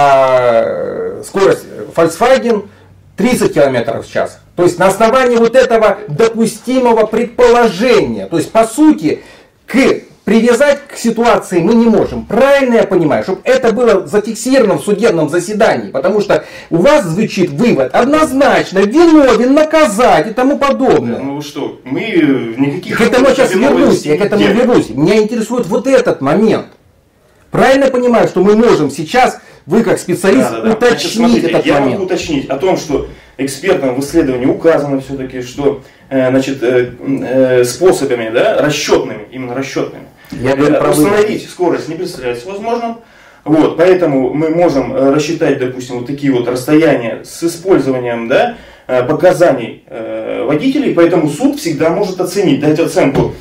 а скорость Volkswagen 30 км в час. То есть на основании вот этого допустимого предположения. То есть по сути привязать к ситуации мы не можем. Правильно я понимаю, чтобы это было зафиксировано в судебном заседании. Потому что у вас звучит вывод однозначно виновен, наказать и тому подобное. Ну что, мы никаких... К этому я сейчас вернусь, я к этому вернусь. Меня интересует вот этот момент. Правильно я понимаю, что мы можем сейчас, вы как специалист, Да. Значит, уточнить смотрите, этот я момент? могу уточнить о том, что экспертам в исследовании указано все-таки, что способами, да, расчетными, именно расчетными, Я говорю про установить скорость не представляется возможным. Вот, поэтому мы можем рассчитать, допустим, вот такие вот расстояния с использованием, да, показаний водителей, поэтому суд всегда может оценить, дать оценку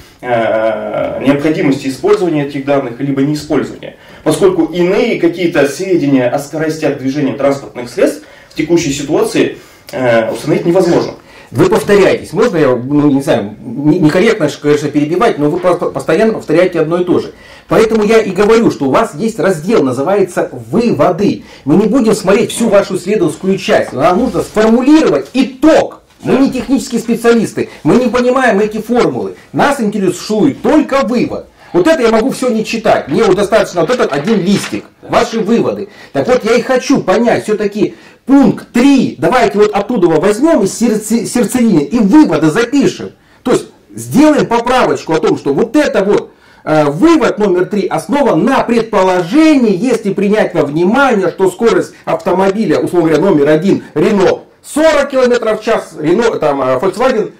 необходимости использования этих данных либо неиспользования. Поскольку иные какие-то сведения о скоростях движения транспортных средств в текущей ситуации установить невозможно. Вы повторяетесь. Можно я, не знаю, некорректно, конечно, перебивать, но вы постоянно повторяете одно и то же. Поэтому я и говорю, что у вас есть раздел, называется «Выводы». Мы не будем смотреть всю вашу исследовательскую часть. Нам нужно сформулировать итог. Мы не технические специалисты, мы не понимаем эти формулы. Нас интересует только вывод. Вот это я могу все не читать. Мне вот достаточно вот этот один листик. Ваши выводы. Так вот, я и хочу понять, все-таки пункт 3. Давайте вот оттуда возьмем из сердцевины и выводы запишем. То есть сделаем поправочку о том, что вот это вот вывод номер 3 основан на предположении, если принять во внимание, что скорость автомобиля, условно говоря, номер 1 Renault 40 км в час, Renault, там, Volkswagen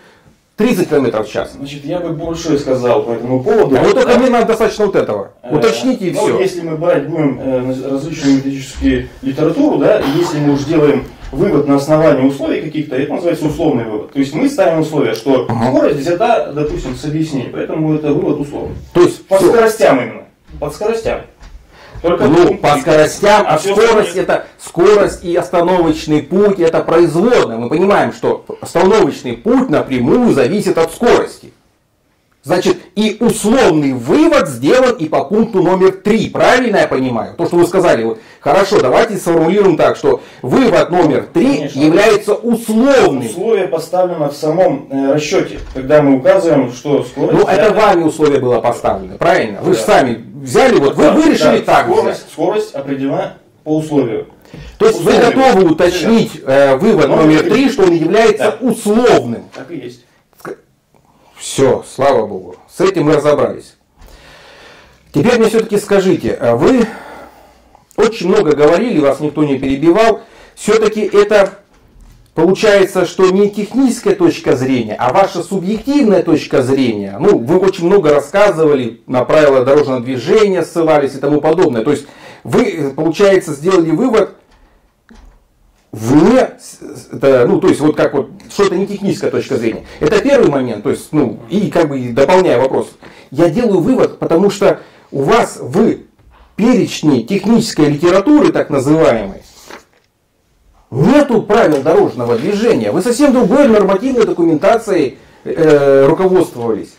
30 км в час. Значит, я бы больше сказал по этому поводу. А вот только мне надо достаточно вот этого. Уточните и все. Если мы брать будем различную методическую литературу, да, и если мы уж делаем вывод на основании условий каких-то, это называется условный вывод. То есть мы ставим условие, что скорость взята, допустим, с объяснением, поэтому это вывод условный. То есть По всё. скоростям именно. Под скоростям. Только Ну, пункт по три. скоростям, а всё скорость остальное- это скорость и остановочный путь это производная. Мы понимаем, что остановочный путь напрямую зависит от скорости. Значит, и условный вывод сделан и по пункту номер 3. Правильно я понимаю? То, что вы сказали. Вот, хорошо, давайте сформулируем так, что вывод номер 3 Конечно. является условным. Условие поставлено в самом расчете, когда мы указываем, что скорость... Ну, это взята- вами условие было поставлено, правильно? Вы же Да. сами взяли, вот вы решили Да, так взять. скорость определена по условию. То есть вы Условный готовы вывод. уточнить вывод Номер номер три. 3, что он является Да. условным. Так и есть. Все, слава богу. С этим мы разобрались. Теперь мне все-таки скажите, вы очень много говорили, вас никто не перебивал. Все-таки это получается, что не техническая точка зрения, а ваша субъективная точка зрения. Ну, вы очень много рассказывали, на правила дорожного движения ссылались и тому подобное. То есть вы, получается, сделали вывод вне, ну, то есть вот как вот, что это не техническая точка зрения. Это первый момент, то есть, ну, и как бы дополняя вопрос. Я делаю вывод, потому что у вас в перечне технической литературы, так называемой, нету правил дорожного движения. Вы совсем другой нормативной документацией руководствовались.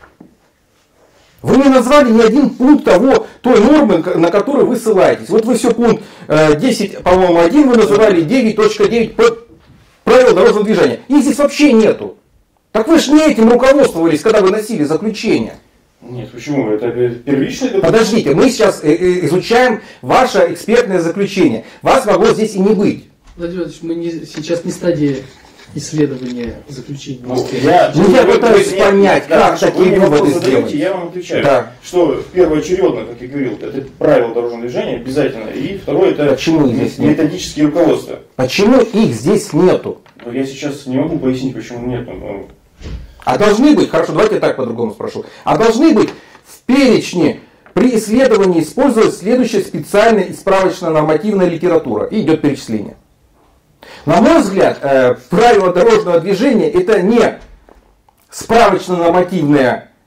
Вы не назвали ни один пункт той нормы, на которую вы ссылаетесь. Вот вы все пункт 10, по-моему, 1 вы называли, 9.9 правил дорожного движения. Их здесь вообще нету. Так вы же не этим руководствовались, когда вы носили заключение. Нет, почему? Это первичное... Подождите, мы сейчас изучаем ваше экспертное заключение. Вас могло здесь и не быть. Владимир Владимирович, мы сейчас не стадия исследования заключения. я пытаюсь понять, как такие выводы сделать. Я вам отвечаю, Да. что первоочередно, как я говорил, это правила дорожного движения обязательно. И второе, это Почему их здесь нет? методические руководства. Почему их здесь нету? Но я сейчас не могу пояснить, почему нет. А должны быть, хорошо, давайте я так по-другому спрошу. А должны быть в перечне при исследовании использовать следующая специальная и справочно-нормативная литература. И идет перечисление. На мой взгляд, правила дорожного движения это не справочно-нормативная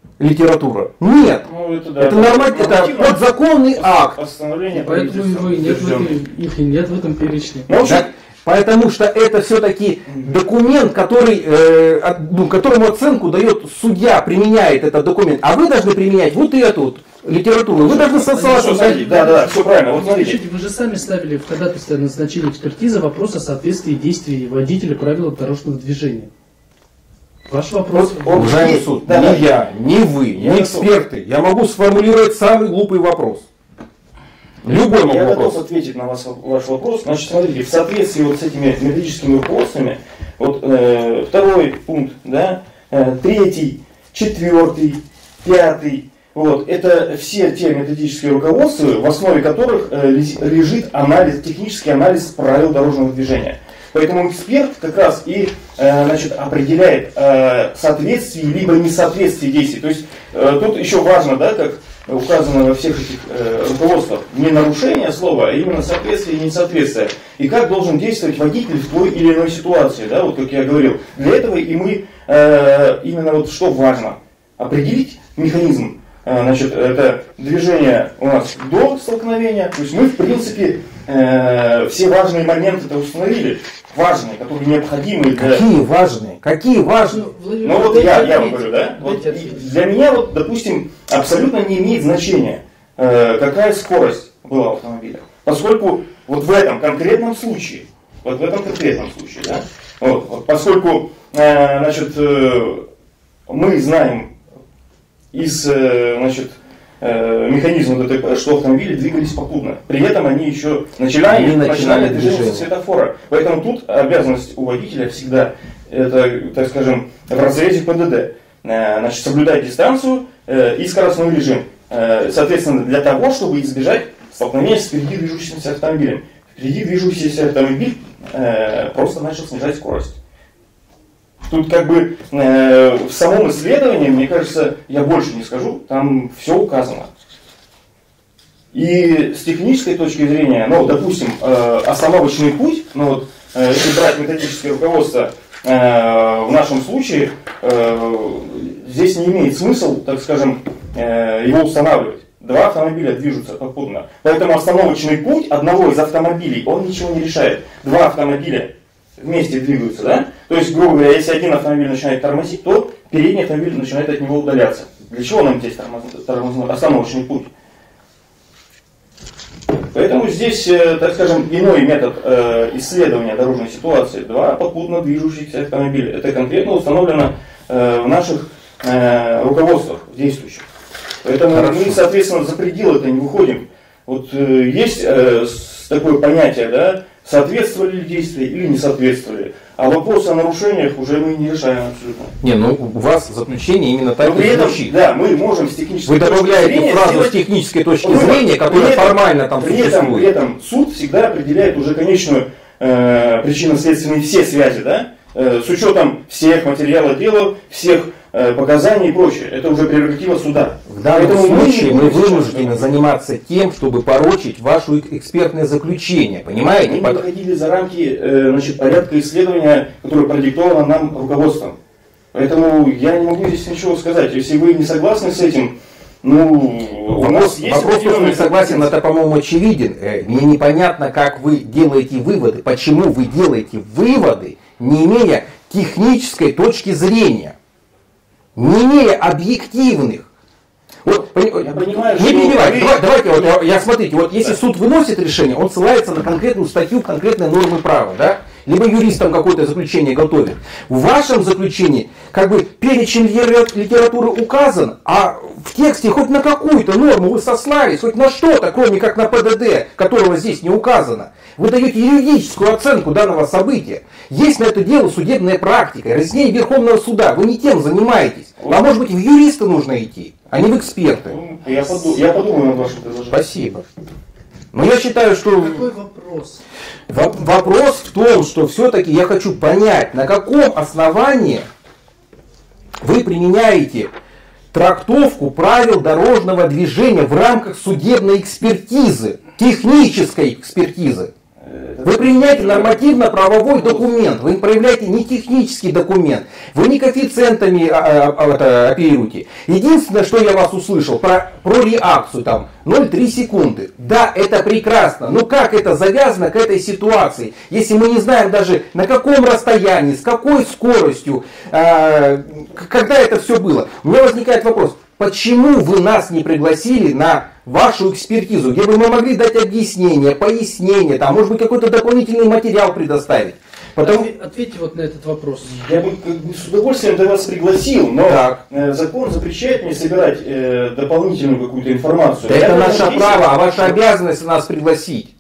литература? Нет. Ну, это, да, это это подзаконный акт. Постановление Поэтому его и нет их и нет в этом перечне. Да, потому что это все-таки документ, который, которому оценку дает судья, применяет этот документ. А вы должны применять вот эту вот литературу. Вы должны сослаться. Да, все правильно. Вот смотрите. Вы же сами ставили в ходатайстве о назначении экспертизы вопрос о соответствии действий водителя правилам дорожного движения. Ваш вопрос. Уважаемый суд, ни я, ни вы, ни эксперты. Я могу сформулировать самый глупый вопрос. Любой Я готов вопрос. ответить на ваш вопрос. Значит, смотрите, в соответствии вот с этими методическими руководствами, вот второй пункт, да, третий, четвертый, пятый, вот, это все те методические руководства, в основе которых лежит анализ, технический анализ правил дорожного движения. Поэтому эксперт как раз и определяет соответствие либо несоответствие действий. То есть тут еще важно, да, как указано во всех этих руководствах, не нарушение слова, а именно соответствие и несоответствие. И как должен действовать водитель в той или иной ситуации, да, вот как я говорил. Для этого и мы именно вот что важно, определить механизм. Это движение у нас до столкновения, то есть мы в принципе все важные моменты это установили, важные, которые необходимы для... Какие важные? Какие важные? Ну вот я вам говорю, да? Вот для меня, вот, допустим, абсолютно не имеет значения, какая скорость была в автомобиле. Поскольку вот в этом конкретном случае, да, вот, поскольку мы знаем из механизма ДТП, что автомобили двигались попутно. При этом они еще начинали движение со светофора. Поэтому тут обязанность у водителя всегда, это, так скажем, в разрезе ПДД. Соблюдать дистанцию и скоростной режим. Соответственно, для того, чтобы избежать столкновения с впереди движущимся автомобилем. Впереди движущийся автомобиль просто начал снижать скорость. Тут как бы в самом исследовании, мне кажется, я больше не скажу, там все указано. И с технической точки зрения, допустим, остановочный путь, если брать методическое руководство, в нашем случае здесь не имеет смысла, так скажем, его устанавливать. Два автомобиля движутся попутно. Поэтому остановочный путь одного из автомобилей, он ничего не решает. Два автомобиля вместе двигаются, да? То есть, грубо говоря, если один автомобиль начинает тормозить, то передний автомобиль начинает от него удаляться. Для чего нам здесь остановочный путь? Поэтому здесь, так скажем, иной метод исследования дорожной ситуации. Два попутно движущихся автомобиля. Это конкретно установлено в наших руководствах действующих. Поэтому мы, соответственно, за пределы это не выходим. Вот есть такое понятие, да, соответствовали ли действия или не соответствовали. А вопросы о нарушениях уже мы не решаем абсолютно. У вас заключение именно так и звучит. Да, мы можем с технической точки зрения... Вы добавляете фразу с технической точки зрения, которая формально там существует. При этом суд всегда определяет уже конечную причинно-следственные все связи, да? С учетом всех материалов дела, всех показаний и прочее. Это уже прерогатива суда. В данном случае мы вынуждены заниматься тем, чтобы порочить ваше экспертное заключение. Понимаете? Мы выходили за рамки порядка исследования, которое продиктовано нам руководством. Поэтому я не могу здесь ничего сказать. Если вы не согласны с этим, у нас есть... Вопрос, что не согласен, это, по-моему, очевиден. Мне непонятно, как вы делаете выводы. Почему вы делаете выводы, не имея технической точки зрения? Не имея объективных. Вот, я понимаю, не перебивайте. Давайте, смотрите, если суд выносит решение, он ссылается на конкретную статью, конкретные нормы права, да? Либо юрист там какое-то заключение готовит. В вашем заключении перечень литературы указан, а в тексте хоть на какую-то норму вы сослались, хоть на что-то, кроме как на ПДД, которого здесь не указано. Вы даете юридическую оценку данного события. Есть на это дело судебная практика, разъяснение Верховного суда. Вы не тем занимаетесь. А может быть, в юристы нужно идти, а не в эксперты. Я подумаю над вашим предложением. Спасибо. Но я считаю, что... Какой вопрос? Вопрос в том, что все-таки я хочу понять, на каком основании вы применяете трактовку правил дорожного движения в рамках судебной экспертизы, технической экспертизы. Вы применяете нормативно-правовой документ, вы проявляете не технический документ, вы не коэффициентами оперируете. Единственное, что я вас услышал про реакцию, там 0,3 секунды. Да, это прекрасно, но как это завязано к этой ситуации, если мы не знаем даже на каком расстоянии, с какой скоростью, когда это все было. У меня возникает вопрос. Почему вы нас не пригласили на вашу экспертизу, где бы мы могли дать объяснение, пояснение, там, может быть, какой-то дополнительный материал предоставить? Ответьте вот на этот вопрос. Я бы с удовольствием до вас пригласил, но закон запрещает мне собирать дополнительную какую-то информацию. Да это наше право, а ваша обязанность нас пригласить.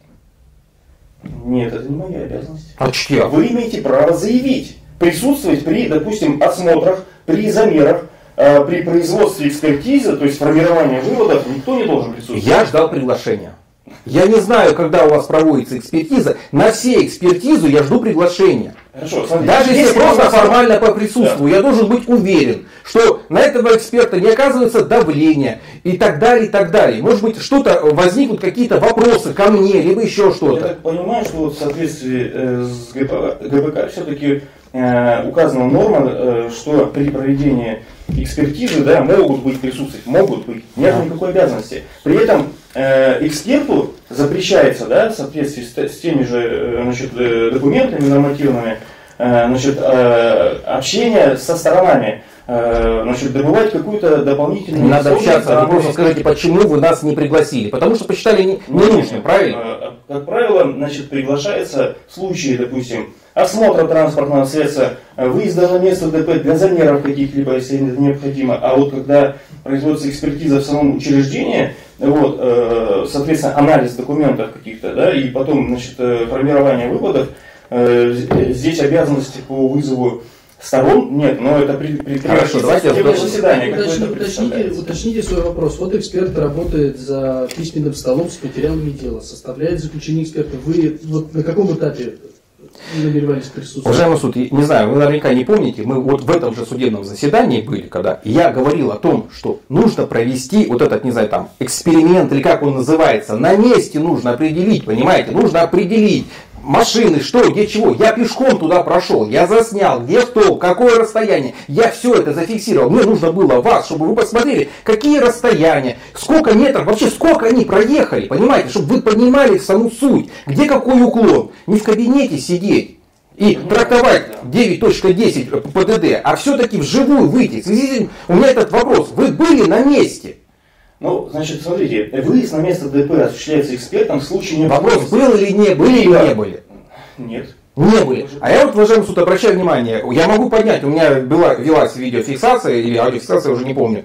Нет, это не моя обязанность. А что? Вы имеете право заявить, присутствовать при, допустим, осмотрах, при замерах, при производстве экспертизы, то есть формировании выводов, никто не должен присутствовать. Я ждал приглашения. Я не знаю, когда у вас проводится экспертиза. На все экспертизу я жду приглашения. Хорошо, смотрите, даже если просто формально поприсутствую, я должен быть уверен, что на этого эксперта не оказывается давление и так далее, и так далее. Может быть, что-то возникнут, какие-то вопросы ко мне, либо еще что-то. Я так понимаю, что вот в соответствии с ГПК все-таки указана норма, что при проведении экспертизы, да, могут быть присутствовать, нет никакой обязанности. При этом эксперту запрещается, да, в соответствии с теми же, значит, документами нормативными, значит, общение со сторонами, значит, добывать какую-то дополнительную... Не надо общаться, вы просто скажите, почему вы нас не пригласили. Потому что посчитали ненужным, правильно? Как правило, значит, приглашается в случае, допустим, осмотра транспортного средства, выезда на место ДП для замеров каких-либо, если это необходимо. А вот когда производится экспертиза в самом учреждении, вот, соответственно, анализ документов каких-то, да, и потом, значит, формирование выводов, здесь обязанности по вызову сторон нет, но это Хорошо, давайте заседание. Уточните свой вопрос. Вот эксперт работает за письменным столом с материалами дела, составляет заключение эксперта. Вы вот на каком этапе намеревались присутствовать? Уважаемый суд, не знаю, вы наверняка не помните, мы вот в этом же судебном заседании были, когда я говорил о том, что нужно провести вот этот, не знаю, там, эксперимент или как он называется, на месте нужно определить, понимаете, нужно определить машины, что, где, чего. Я пешком туда прошел, я заснял, где что, какое расстояние. Я все это зафиксировал. Мне нужно было вас, чтобы вы посмотрели, какие расстояния, сколько метров, вообще сколько они проехали, понимаете, чтобы вы понимали саму суть, где какой уклон. Не в кабинете сидеть и трактовать 9.10 ПДД, а все-таки вживую выйти. У меня этот вопрос. Вы были на месте? Ну, значит, смотрите, выезд на место ДП осуществляется экспертом в случае Вопрос, необходимости. был или не, были или не были? Нет. Не были. А я вот, уважаемый суд, обращаю внимание, я могу поднять, у меня велась видеофиксация или аудиофиксация, уже не помню.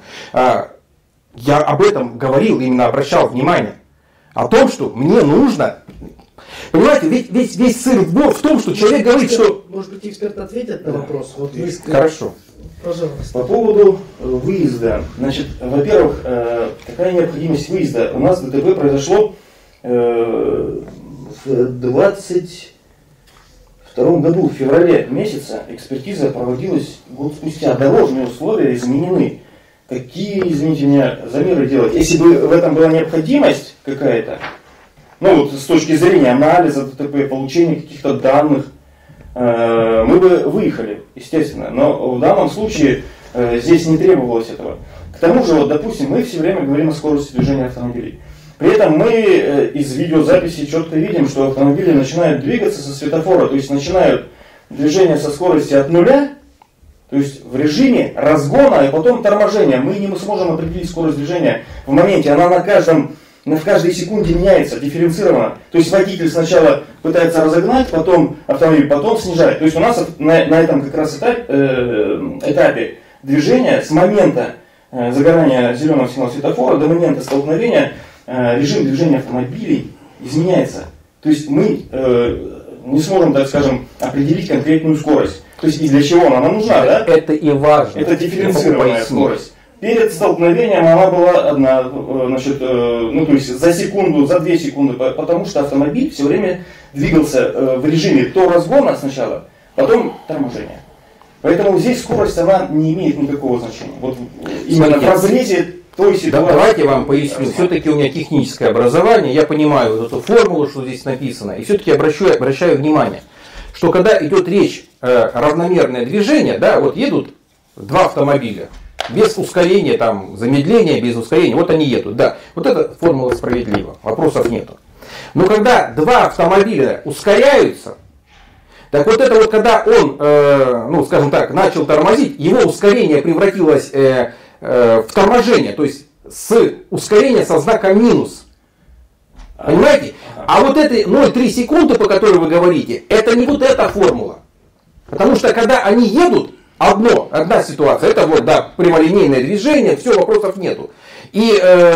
Я об этом говорил, именно обращал внимание. О том, что мне нужно... Понимаете, весь сыр в том, что человек говорит, что... Может быть, эксперт ответит на вопрос? Вот вы... Хорошо. Пожалуйста. По поводу выезда. Значит, во-первых, какая необходимость выезда? У нас ДТП произошло в 22 году, в феврале месяце. Экспертиза проводилась год спустя. Дорожные условия изменены. Какие, извините меня, замеры делать? Если бы в этом была необходимость какая-то, ну вот с точки зрения анализа ДТП, получения каких-то данных, мы бы выехали, естественно. Но в данном случае здесь не требовалось этого. К тому же, вот, допустим, мы все время говорим о скорости движения автомобилей. При этом мы из видеозаписи четко видим, что автомобили начинают двигаться со светофора, то есть начинают движение со скорости от нуля, то есть в режиме разгона и потом торможения. Мы не сможем определить скорость движения в моменте, она в каждой секунде меняется, дифференцирована. То есть водитель сначала пытается разогнать, потом автомобиль, потом снижает. То есть у нас на этом как раз этапе движения с момента загорания зеленого сигнала светофора до момента столкновения режим движения автомобилей изменяется. То есть мы не сможем, так скажем, определить конкретную скорость. То есть и для чего она нам нужна, да? Это и важно. Это дифференцированная скорость. Перед столкновением она была одна, значит, ну то есть за секунду, за 2 секунды, потому что автомобиль все время двигался в режиме то разгона сначала, потом торможения. Поэтому здесь скорость, она не имеет никакого значения. Вот именно в разрезе той ситуации. Давайте я вам поясню. Все-таки у меня техническое образование, я понимаю вот эту формулу, что здесь написано, и все-таки обращаю внимание, что когда идет речь равномерное движение, да, вот едут два автомобиля, без ускорения, там, замедления, без ускорения, вот они едут, да, вот эта формула справедлива, вопросов нету. Но когда два автомобиля ускоряются, так вот это вот когда он, ну скажем так, начал тормозить, его ускорение превратилось в торможение, то есть с ускорения со знаком минус. Понимаете? А вот эти 0,3 секунды, по которой вы говорите, это не вот эта формула. Потому что когда они едут, одна ситуация, это вот, да, прямолинейное движение, все, вопросов нету. И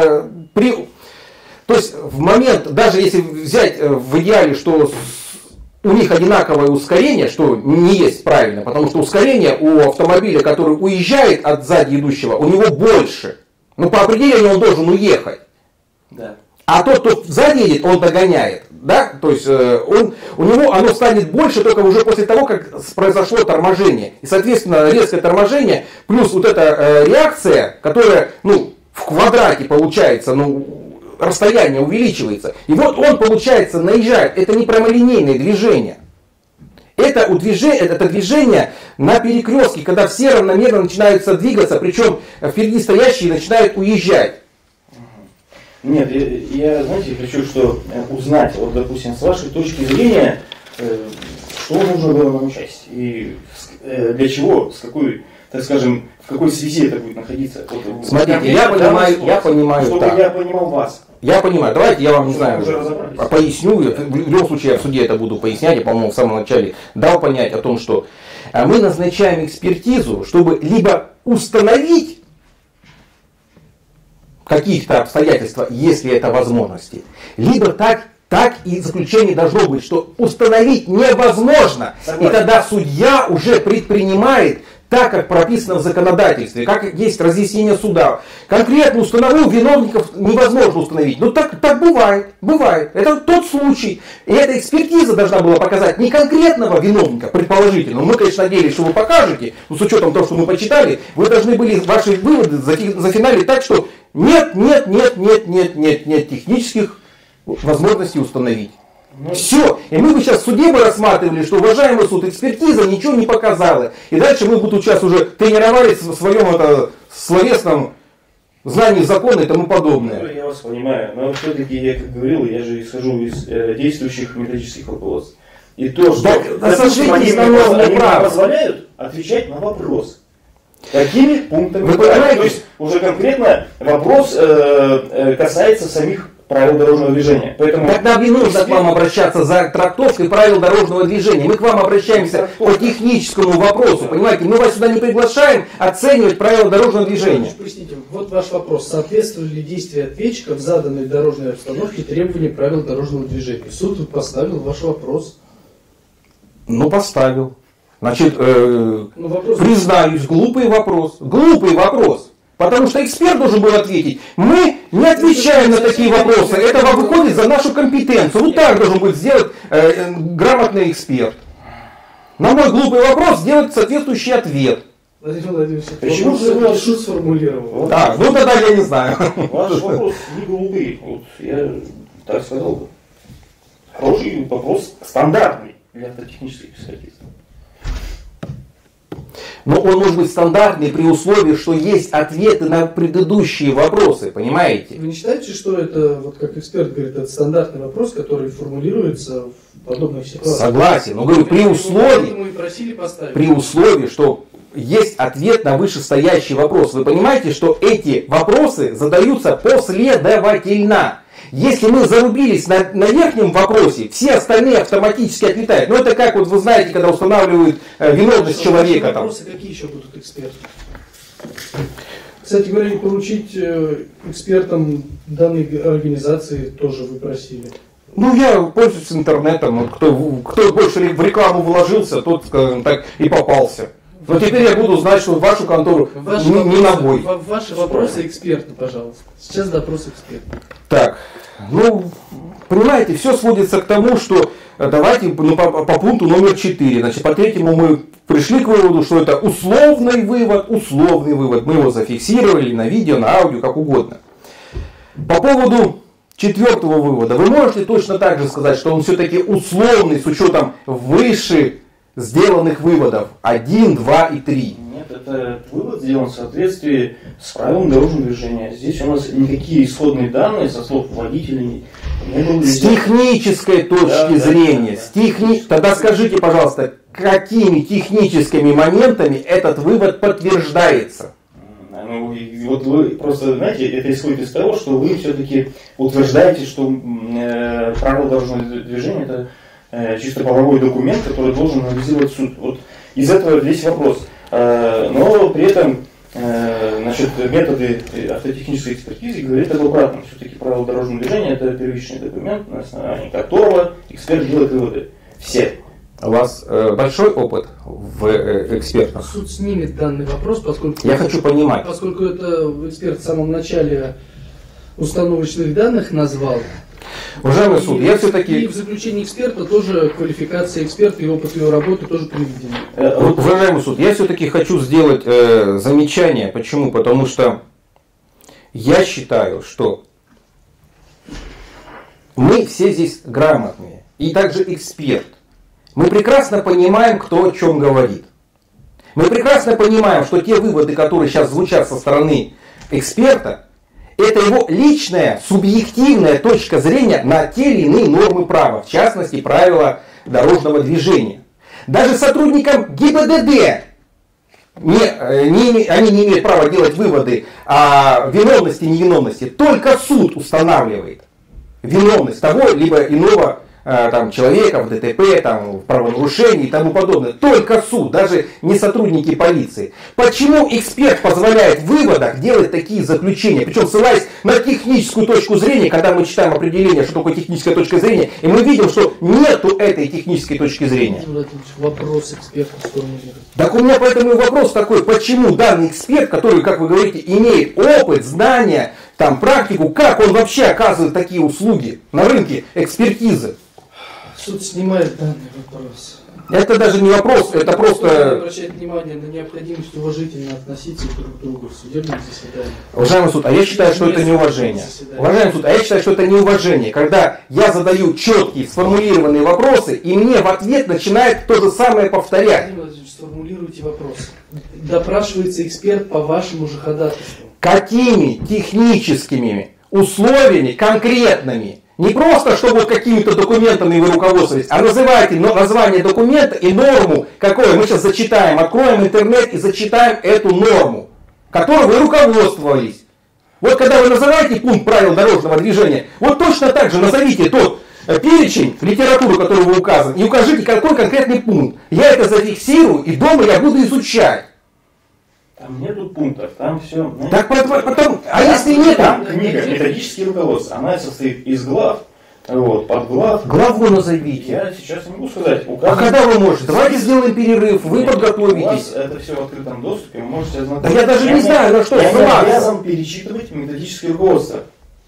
то есть в момент, даже если взять в идеале, что у них одинаковое ускорение, что не есть правильно, потому что ускорение у автомобиля, который уезжает от сзади идущего, у него больше. Но по определению он должен уехать. Да. А тот, кто сзади едет, он догоняет. Да? То есть у него оно станет больше только уже после того, как произошло торможение. И, соответственно, резкое торможение плюс вот эта реакция, которая в квадрате получается, расстояние увеличивается. И вот он, получается, наезжает. Это не прямолинейное движение. Это движение на перекрестке, когда все равномерно начинают двигаться, причем впереди стоящие начинают уезжать. Нет, я, знаете, хочу узнать, вот, допустим, с вашей точки зрения, что нужно было нам учесть и для чего, с какой, так скажем, в какой связи это будет находиться. Вот, смотрите, я понимаю, чтобы так. Я понимал вас. Я понимаю, давайте я вам, не знаю, поясню, в любом случае я в суде это буду пояснять, я, по-моему, в самом начале дал понять о том, что мы назначаем экспертизу, чтобы либо установить каких-то обстоятельства, если это возможности, либо так и заключение должно быть, что установить невозможно. Согласен. И тогда судья уже предпринимает так, как прописано в законодательстве, как есть разъяснение суда. Конкретно установил, виновников невозможно установить. Но так бывает. Это тот случай. И эта экспертиза должна была показать не конкретного виновника, предположительно. Мы, конечно, надеялись, что вы покажете, но с учетом того, что мы почитали, вы должны были ваши выводы зафиналить так, что нет технических возможностей установить. Все. И мы бы сейчас в суде бы рассматривали, что, уважаемый суд, экспертиза ничего не показала. И дальше мы бы тут сейчас уже тренировались в своем словесном знании закона и тому подобное. Я вас понимаю, но все-таки, я как говорил, я же исхожу из действующих методических руководств. И то, что они позволяют отвечать на вопрос. Какими пунктами? Вы понимаете? То есть уже конкретно вопрос касается самих правил дорожного движения. Поэтому... Так нам не нужно к вам обращаться за трактовкой правил дорожного движения. Мы к вам обращаемся по техническому вопросу. Понимаете, мы вас сюда не приглашаем оценивать правила дорожного движения. Поясните, вот ваш вопрос. Соответствовали ли действия ответчика в заданной дорожной обстановке требованиям правил дорожного движения? Суд поставил ваш вопрос. Поставил. Значит, признаюсь, глупый вопрос. Глупый вопрос. Потому что эксперт должен был ответить. Мы не отвечаем на такие вопросы. Это выходит за нашу компетенцию. Вот так должен быть сделать грамотный эксперт. На мой глупый вопрос сделать соответствующий ответ. Владимир Владимирович, почему же вы шут сформулировал? Да, тогда я не знаю. Ваш вопрос не глупый. Вот я так сказал бы. Хороший вопрос, стандартный для автотехнических экспертиз. Но он может быть стандартный при условии, что есть ответы на предыдущие вопросы, понимаете? Вы не считаете, что это, вот как эксперт говорит, это стандартный вопрос, который формулируется в подобных ситуациях? Согласен, но говорю, при условии, что есть ответ на вышестоящий вопрос. Вы понимаете, что эти вопросы задаются последовательно. Если мы зарубились на верхнем вопросе, все остальные автоматически отлетают. Это как вы знаете, когда устанавливают виновность человека. Вопросы какие еще будут эксперты? Кстати говоря, получить экспертом данной организации тоже вы просили. Я пользуюсь интернетом. Кто больше в рекламу вложился, тот, скажем так, и попался. Но теперь я буду знать, что в вашу контору не на бой. Ваши вопросы эксперту, пожалуйста. Сейчас допрос эксперта. Так, ну, понимаете, все сводится к тому, что давайте по пункту номер 4. Значит, по третьему мы пришли к выводу, что это условный вывод. Мы его зафиксировали на видео, на аудио, как угодно. По поводу 4-го вывода, вы можете точно так же сказать, что он все-таки условный с учетом выше сделанных выводов 1, 2 и 3? Нет, это вывод сделан в соответствии с правилом дорожного движения. Здесь у нас никакие исходные данные со слов водителей не было. С технической точки зрения, тогда скажите, пожалуйста, какими техническими моментами этот вывод подтверждается? Ну, вот вы просто, знаете, это исходит из того, что вы все-таки утверждаете, что правила дорожного движения это чисто правовой документ, который должен анализировать суд. Вот из этого весь вопрос. Но при этом значит, методы автотехнической экспертизы говорят об обратном. Все-таки правила дорожного движения это первичный документ, на основании которого эксперт делает выводы. Все. У вас большой опыт в экспертах? Суд снимет данный вопрос, поскольку... Я хочу понимать. Поскольку это эксперт в самом начале установочных данных назвал. Уважаемый суд, я все-таки... И в заключении эксперта тоже квалификация эксперта и опыт его работы тоже приведены. Уважаемый суд, я все-таки хочу сделать замечание. Почему? Потому что я считаю, что мы все здесь грамотные. И также эксперт. Мы прекрасно понимаем, кто о чем говорит. Мы прекрасно понимаем, что те выводы, которые сейчас звучат со стороны эксперта, это его личная, субъективная точка зрения на те или иные нормы права, в частности, правила дорожного движения. Даже сотрудникам ГИБДД они не имеют права делать выводы о виновности и невиновности. Только суд устанавливает виновность того либо иного человека в ДТП, в правонарушении и тому подобное. Только суд, даже не сотрудники полиции. Почему эксперт позволяет в выводах делать такие заключения? Причем ссылаясь на техническую точку зрения, когда мы читаем определение, что такое техническая точка зрения, и мы видим, что нету этой технической точки зрения. Вопрос эксперта сформулировать. Так у меня поэтому вопрос такой, почему данный эксперт, который, как вы говорите, имеет опыт, знания, практику, как он вообще оказывает такие услуги на рынке экспертизы? Суд снимает данный вопрос. Это даже не вопрос, это просто... Суд обращает внимание на необходимость уважительно относиться друг к другу в судебном заседании. Уважаемый суд, а я считаю, что это неуважение. Уважаемый суд, а я считаю, что это неуважение, когда я задаю четкие, сформулированные вопросы, и мне в ответ начинает то же самое повторять. Сформулируйте вопрос. Допрашивается эксперт по вашему же ходатайству. Какими техническими условиями конкретными? Не просто, чтобы какими-то документами вы руководствовались, а называйте название документа и норму, какое мы сейчас зачитаем. Откроем интернет и зачитаем эту норму, которой вы руководствовались. Вот когда вы называете пункт правил дорожного движения, вот точно так же назовите тот перечень, литературу, которую вы указаны, и укажите, какой конкретный пункт. Я это зафиксирую, и дома я буду изучать. Там нету пунктов, там все. Так потом, если нет, там книга «Методические руководства», она состоит из глав, подглав. Главу назовите. Я сейчас не могу сказать. А когда вы можете? Давайте сделаем перерыв, вы подготовитесь. У вас это все в открытом доступе, вы можете ознакомиться. Да я даже не знаю, на что я не обязан перечитывать методические руководства.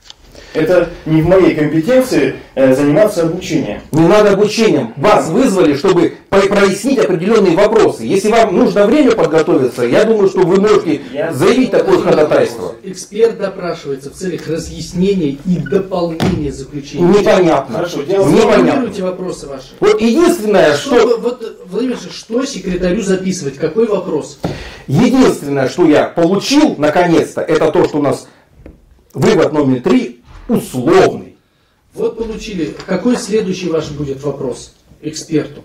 Это не в моей компетенции заниматься обучением. Не надо обучением. Вас вызвали, чтобы прояснить определенные вопросы. Если вам нужно время подготовиться, я думаю, что вы можете заявить такое ходатайство. Эксперт допрашивается в целях разъяснения и дополнения заключения. Непонятно. Хорошо, формулируйте вопросы ваши. Вот единственное, что... Владимир, что секретарю записывать? Какой вопрос? Единственное, что я получил, наконец-то, это то, что у нас вывод номер 3 условный. Вот получили. Какой следующий ваш будет вопрос эксперту?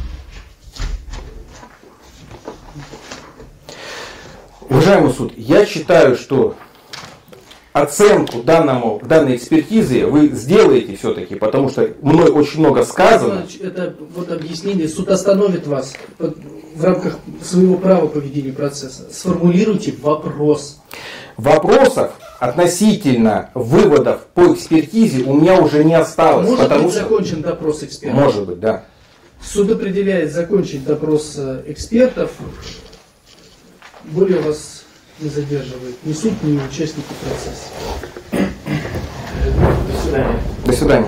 Уважаемый суд, я считаю, что оценку данной экспертизы вы сделаете все-таки, потому что мной очень много сказано. Это вот объяснение. Суд остановит вас в рамках своего права по ведению процесса. Сформулируйте вопрос. Вопросов относительно выводов по экспертизе у меня уже не осталось. Может быть, что... закончен допрос экспертов? Может быть, да. Суд определяет закончить допрос экспертов Более вас не задерживает ни суд, ни участники процесса. До свидания. До свидания.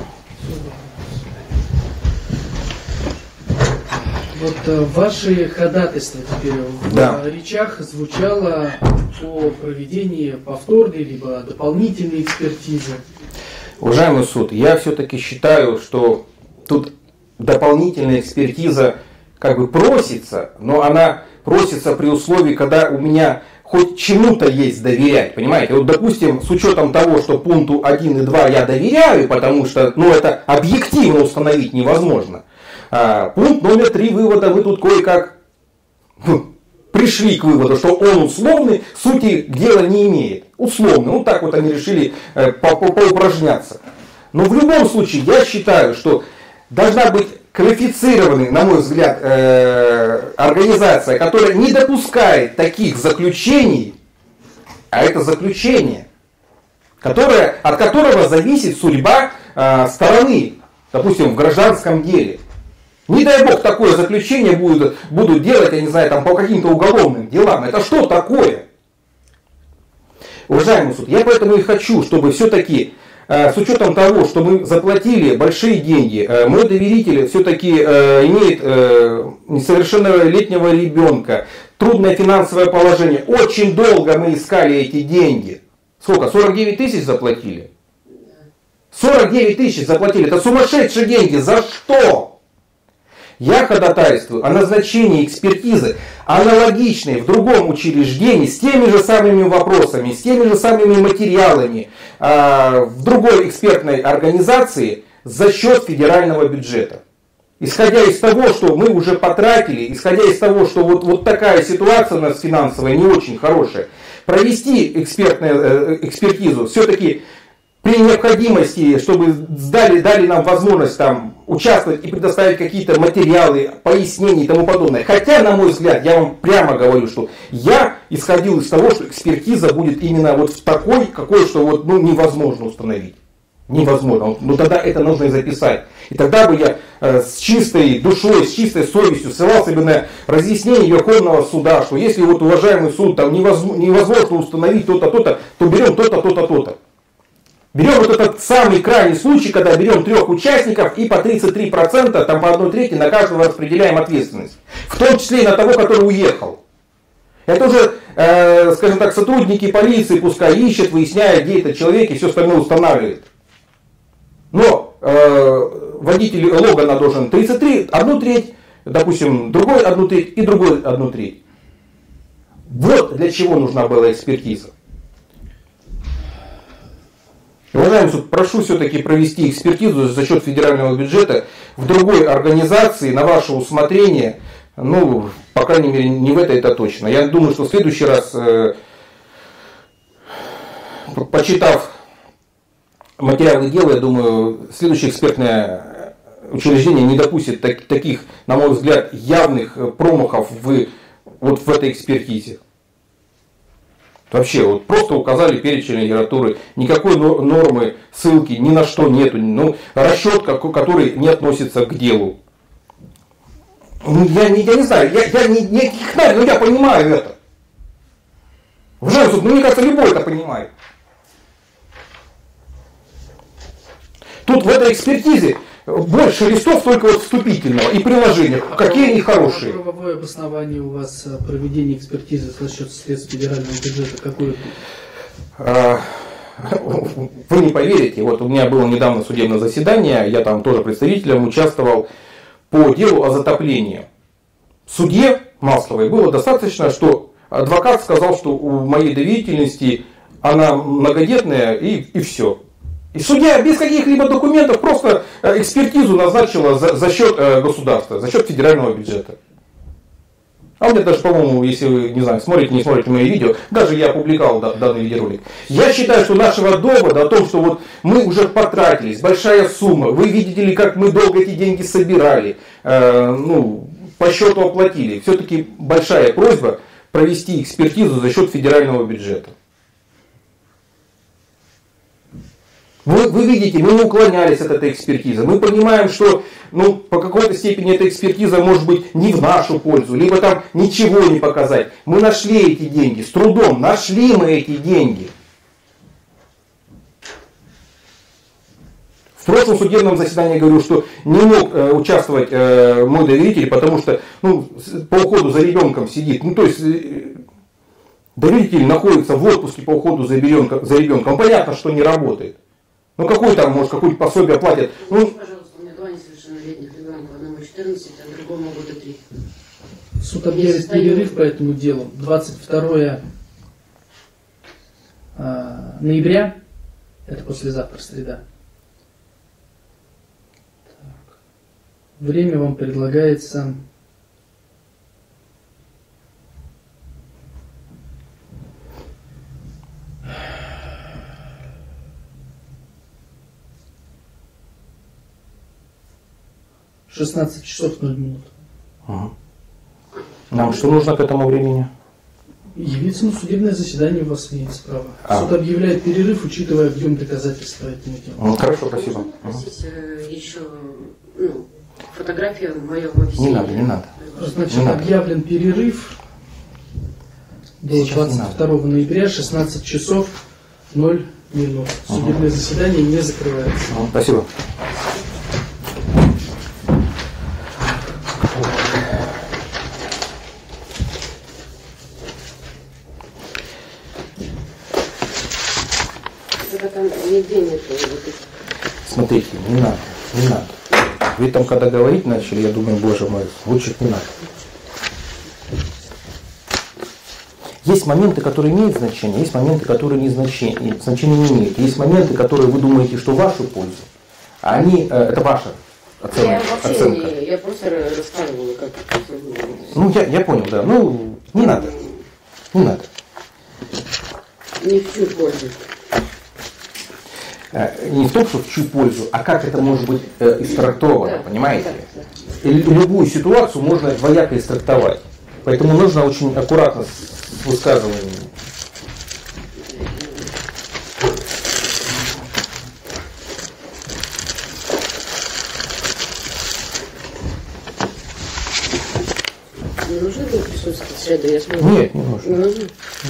Вот ваши ходатайства теперь Да. в речах звучало о проведении повторной либо дополнительной экспертизы. Уважаемый суд, я все-таки считаю, что тут дополнительная экспертиза как бы просится, но она просится при условии, когда у меня хоть чему-то есть доверять, понимаете? Вот, допустим, с учетом того, что пункту 1 и 2 я доверяю, потому что, это объективно установить невозможно. Пункт номер 3 вывода, вы тут кое-как пришли к выводу, что он условный, сути дела не имеет. Условно, так вот они решили поупражняться. Но в любом случае, я считаю, что должна быть квалифицированная, на мой взгляд, организация, которая не допускает таких заключений, а это заключение, от которого зависит судьба стороны, допустим, в гражданском деле. Не дай бог такое заключение будут делать, я не знаю, по каким-то уголовным делам. Это что такое? Уважаемый суд, я поэтому и хочу, чтобы все-таки, с учетом того, что мы заплатили большие деньги, мой доверитель все-таки имеет несовершеннолетнего ребенка, трудное финансовое положение. Очень долго мы искали эти деньги. Сколько? 49 тысяч заплатили? 49 тысяч заплатили. Это сумасшедшие деньги. За что? Я ходатайствую о назначении экспертизы, аналогичной в другом учреждении, с теми же самыми вопросами, с теми же самыми материалами, в другой экспертной организации за счет федерального бюджета. Исходя из того, что мы уже потратили, исходя из того, что вот такая ситуация у нас финансовая не очень хорошая, провести экспертизу все-таки при необходимости, чтобы дали нам возможность участвовать и предоставить какие-то материалы, пояснения и тому подобное. Хотя, на мой взгляд, я вам прямо говорю, что я исходил из того, что экспертиза будет именно в такой, какой, что невозможно установить. Невозможно. Но тогда это нужно и записать. И тогда бы я с чистой душой, с чистой совестью ссылался бы на разъяснение Верховного суда, что если уважаемый суд невозможно установить то-то, то-то, то берем то-то, то-то, то-то. Берем этот самый крайний случай, когда берем 3 участников и по 33%, по 1/3 на каждого распределяем ответственность. В том числе и на того, который уехал. Это уже, скажем так, сотрудники полиции пускай ищут, выясняют, где этот человек и все остальное устанавливает. Но водитель Логана должен 33, 1/3, допустим, другой 1/3 и другой 1/3. Вот для чего нужна была экспертиза. Уважаемый суд, прошу все-таки провести экспертизу за счет федерального бюджета в другой организации на ваше усмотрение. По крайней мере, не в этой, это точно. Я думаю, что в следующий раз, почитав материалы дела, я думаю, следующее экспертное учреждение не допустит таких, на мой взгляд, явных промахов в этой экспертизе. Вообще, просто указали перечень литературы, никакой нормы, ссылки, ни на что нету, расчет, который не относится к делу. Я не знаю, я не технарь, но я понимаю это. Уважаемый суд, мне кажется, любой это понимает. Тут в этой экспертизе больше листов только вступительного и приложения. Какие они хорошие. Правовое обоснование у вас проведения экспертизы за счет средств федерального бюджета какое? Вы не поверите, у меня было недавно судебное заседание, я там тоже представителем участвовал по делу о затоплении. Судье Масловой было достаточно, что адвокат сказал, что у моей доверительности она многодетная и все. И судья без каких-либо документов просто экспертизу назначила за счет государства, за счет федерального бюджета. А у меня даже, по-моему, если вы, не знаю, смотрите, не смотрите мои видео, даже я опубликовал данный видеоролик. Я считаю, что нашего довода о том, что мы уже потратились, большая сумма, вы видите ли, как мы долго эти деньги собирали, по счету оплатили. Все-таки большая просьба провести экспертизу за счет федерального бюджета. Вы видите, мы не уклонялись от этой экспертизы. Мы понимаем, что по какой-то степени эта экспертиза может быть не в нашу пользу, либо там ничего не показать. Мы нашли эти деньги, с трудом нашли мы эти деньги. В прошлом судебном заседании я говорил, что не мог участвовать мой доверитель, потому что по уходу за ребенком сидит. То есть доверитель находится в отпуске по уходу за ребенком. Понятно, что не работает. Какой там, может, какое-нибудь пособие платят. Пожалуйста, у меня два несовершеннолетних ребенка, одному 14, а другому года 3. Суд объявит перерыв по этому делу. 22 ноября, это послезавтра, среда. Так. Время вам предлагается 16 часов 0 минут. Нам что нужно к этому времени? Явиться на судебное заседание, у вас имеется право. Суд объявляет перерыв, учитывая объем доказательств по этому делу. Хорошо, спасибо. Можно попросить еще фотографию в моем офисе? Не надо. Значит, объявлен перерыв до 22 ноября, 16 часов 0 минут. Судебное заседание не закрывается. Спасибо. Смотрите, не надо. Вы там когда говорить начали, я думаю, боже мой, лучше не надо. Есть моменты, которые имеют значение, есть моменты, которые значения не имеют. Есть моменты, которые вы думаете, что в вашу пользу, а они, это ваша оценка. Я просто рассказывала, как... Я понял, да. Не надо. Не в чью пользу. Не в том, что в чью пользу, а как это может быть истрактовано, понимаете? И любую ситуацию можно двояко истрактовать. Поэтому нужно очень аккуратно с высказыванием. Не нужно было присутствовать в среду? Я смотрю. Нет, не нужно. Не нужно?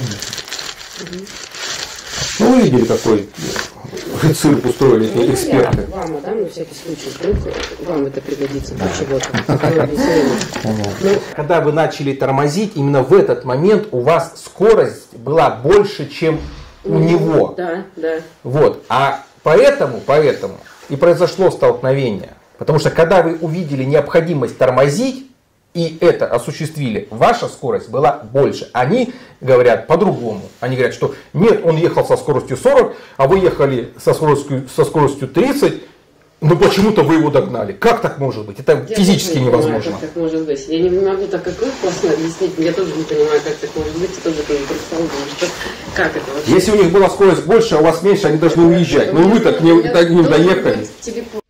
Вы видели, какой цирк устроили эти эксперты. Я вам отдам на всякий случай, вдруг вам это пригодится для чего-то. Когда вы начали тормозить, именно в этот момент у вас скорость была больше, чем у него. Да. А поэтому и произошло столкновение. Потому что когда вы увидели необходимость тормозить, и это осуществили, ваша скорость была больше. Они говорят по-другому. Они говорят, что нет, он ехал со скоростью 40, а вы ехали со скоростью 30, но почему-то вы его догнали. Как так может быть? Это физически невозможно. Как так может быть? Я не могу так, как вы классно объяснить. Я тоже не понимаю, как так может быть. Я тоже не представляю, что как это вообще. Если у них была скорость больше, а у вас меньше, они должны уезжать. Но вы так не доехали.